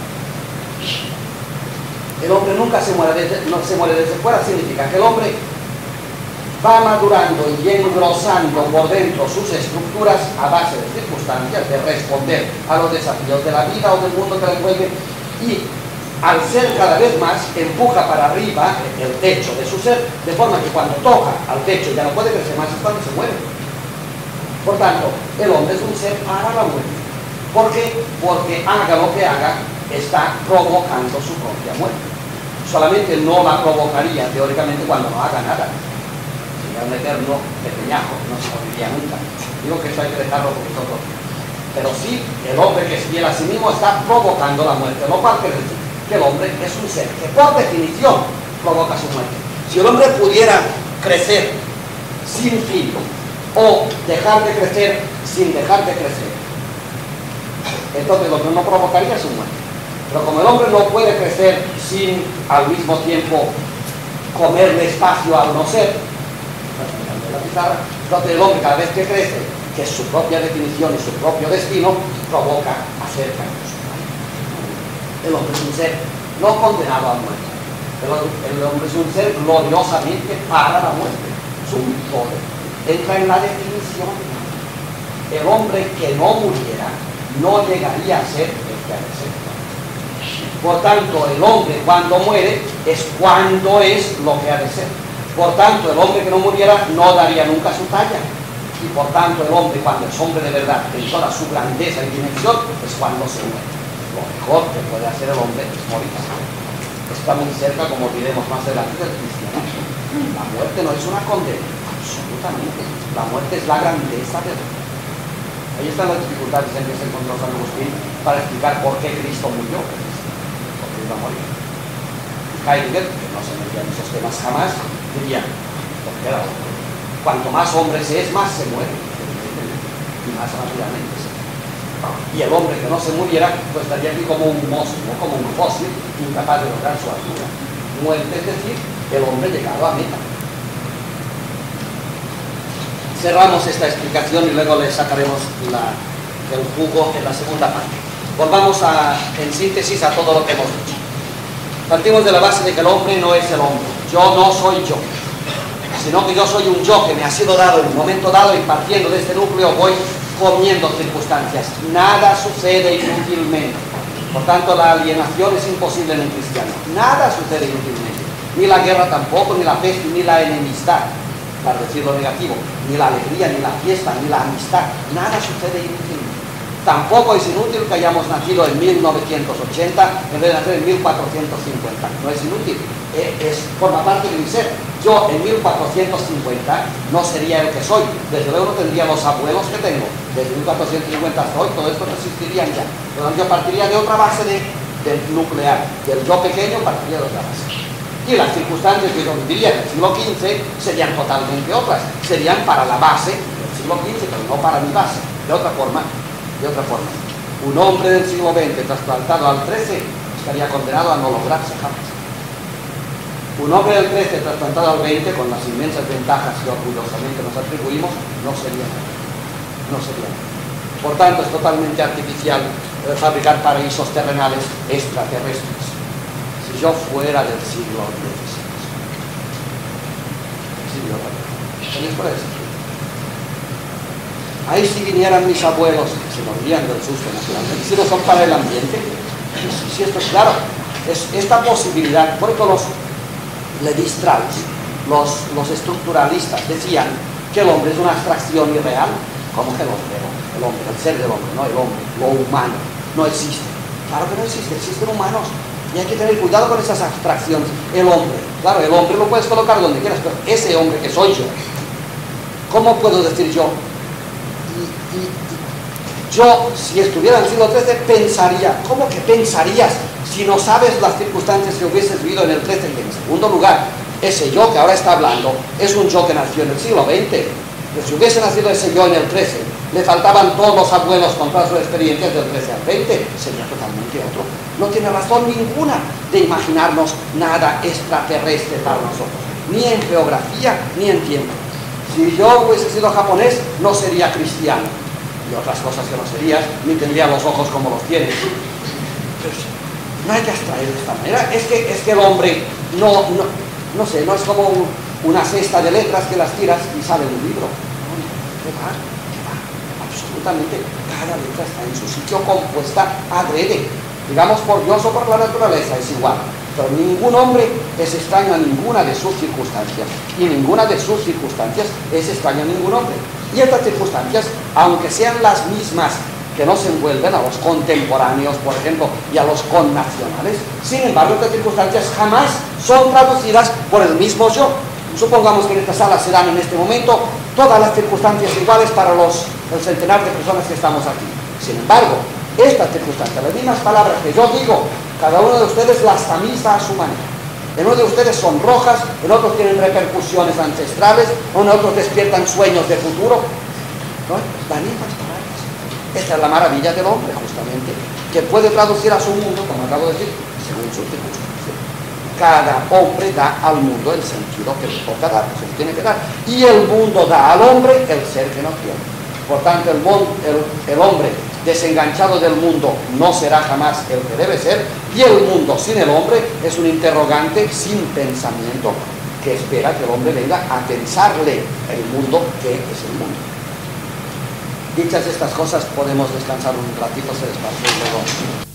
El hombre nunca se muere desde, no se muere desde fuera, significa que el hombre va madurando y engrosando por dentro sus estructuras a base de circunstancias, de responder a los desafíos de la vida o del mundo que le envuelve, y al ser cada vez más empuja para arriba el techo de su ser, de forma que cuando toca al techo y ya no puede crecer más es cuando se muere. Por tanto, el hombre es un ser para la muerte. ¿Por qué? Porque haga lo que haga, está provocando su propia muerte. Solamente no la provocaría teóricamente cuando no haga nada. Sería un eterno pequeñajo, no se moriría nunca. Digo que eso hay que dejarlo porque todo. Pero sí, el hombre que es fiel a sí mismo está provocando la muerte, lo cual quiere decir que el hombre es un ser que por definición provoca su muerte. Si el hombre pudiera crecer sin fin o dejar de crecer sin dejar de crecer, entonces el hombre no provocaría su muerte. Pero como el hombre no puede crecer sin al mismo tiempo comerle espacio al no ser, entonces el hombre cada vez que crece, que es su propia definición y su propio destino, provoca hacer cambios. El hombre es un ser no condenado a muerte. El, el hombre es un ser gloriosamente para la muerte. Es un poder. Entra en la definición. El hombre que no muriera no llegaría a ser el que ha de ser. Por tanto, el hombre cuando muere es cuando es lo que ha de ser. Por tanto, el hombre que no muriera no daría nunca su talla. Y por tanto, el hombre cuando es hombre de verdad, en toda su grandeza y dimensión, es cuando se muere. Lo mejor que puede hacer el hombre es morir. Está muy cerca, como diremos más adelante, del cristianismo. La muerte no es una condena, absolutamente. La muerte es la grandeza de Dios. Ahí están las dificultades en que se encontró San Agustín para explicar por qué Cristo murió. Porque iba a morir. Heidegger, que no se metía en esos temas jamás, diría, porque era hombre. Cuanto más hombre se es, más se muere. Y más rápidamente se muere. Y el hombre que no se muriera, pues estaría aquí como un monstruo, como un fósil, incapaz de lograr su altura. Muerte, es decir, el hombre llegado a meta. Cerramos esta explicación y luego le sacaremos la, el jugo en la segunda parte. Volvamos a, en síntesis a todo lo que hemos dicho. Partimos de la base de que el hombre no es el hombre. Yo no soy yo, sino que yo soy un yo que me ha sido dado en un momento dado, y partiendo de este núcleo voy comiendo circunstancias. Nada sucede inútilmente. Por tanto, la alienación es imposible en un cristiano. Nada sucede inútilmente. Ni la guerra tampoco, ni la peste, ni la enemistad, para decir lo negativo, ni la alegría, ni la fiesta, ni la amistad. Nada sucede inútilmente. Tampoco es inútil que hayamos nacido en mil novecientos ochenta en vez de nacer en mil cuatrocientos cincuenta. No es inútil. Es, es, forma parte de mi ser. Yo en mil cuatrocientos cincuenta no sería el que soy. Desde luego no tendría los abuelos que tengo. Desde mil cuatrocientos cincuenta hasta hoy, todo esto no existiría ya. Pero yo partiría de otra base de, del nuclear. Del yo pequeño partiría de otra base. Y las circunstancias que yo viviría en el siglo quince serían totalmente otras. Serían para la base del siglo quince, pero no para mi base. De otra forma, de otra forma. Un hombre del siglo veinte trasplantado al trece estaría condenado a no lograrse jamás. Un hombre del trece trasplantado al veinte, con las inmensas ventajas que orgullosamente nos atribuimos, no sería nada. No sería nada. Por tanto, es totalmente artificial eh, fabricar paraísos terrenales extraterrestres. Si yo fuera del siglo dieciséis. Siglo dieciséis. ¿Tenéis por eso? ahí si vinieran mis abuelos, se morirían del susto naturalmente, si no son para el ambiente. Si, si esto es claro, es esta posibilidad, por eso los levi-strauss, los, los estructuralistas decían que el hombre es una abstracción irreal. ¿Cómo que el hombre? El hombre, el ser del hombre, no el hombre, lo humano, no existe. Claro que no existe, existen humanos. Y hay que tener cuidado con esas abstracciones. El hombre, claro, el hombre lo puedes colocar donde quieras, pero ese hombre que soy yo, ¿cómo puedo decir yo? Y, y, y yo, si estuviera en el siglo trece, pensaría. ¿Cómo que pensarías si no sabes las circunstancias que hubieses vivido en el trece? Y en segundo lugar, ese yo que ahora está hablando es un yo que nació en el siglo veinte. Pero si hubiese nacido ese yo en el trece, le faltaban todos los abuelos con todas sus experiencias del trece al veinte, sería totalmente otro. No tiene razón ninguna de imaginarnos nada extraterrestre para nosotros, ni en geografía ni en tiempo. Si yo hubiese sido japonés, no sería cristiano, y otras cosas que no serías, ni tendría los ojos como los tienes. Pero no hay que abstraer de esta manera. Es que, es que el hombre no, no, no sé, no es como un, una cesta de letras que las tiras y sale un libro. No, ¿qué va? ¿Qué va? Absolutamente cada letra está en su sitio, compuesta adrede, digamos por Dios o por la naturaleza, es igual. Pero ningún hombre es extraño a ninguna de sus circunstancias, y ninguna de sus circunstancias es extraño a ningún hombre. Y estas circunstancias, aunque sean las mismas que nos envuelven a los contemporáneos, por ejemplo, y a los connacionales, sin embargo, estas circunstancias jamás son traducidas por el mismo yo. Supongamos que en esta sala se dan en este momento todas las circunstancias iguales para los, el centenar de personas que estamos aquí. Sin embargo, estas circunstancias, las mismas palabras que yo digo, cada uno de ustedes las tamiza a su manera. En uno de ustedes son rojas, en otros tienen repercusiones ancestrales, en otros despiertan sueños de futuro. ¿No? Las mismas palabras. Esta es la maravilla del hombre, justamente, que puede traducir a su mundo, como acabo de decir, según sus circunstancias. Cada hombre da al mundo el sentido que le toca dar, que se le tiene que dar. Y el mundo da al hombre el ser que no tiene. Por tanto, el, el, el hombre desenganchado del mundo no será jamás el que debe ser, y el mundo sin el hombre es un interrogante sin pensamiento que espera que el hombre venga a pensarle el mundo que es el mundo. Dichas estas cosas, podemos descansar un ratito, se despacio y luego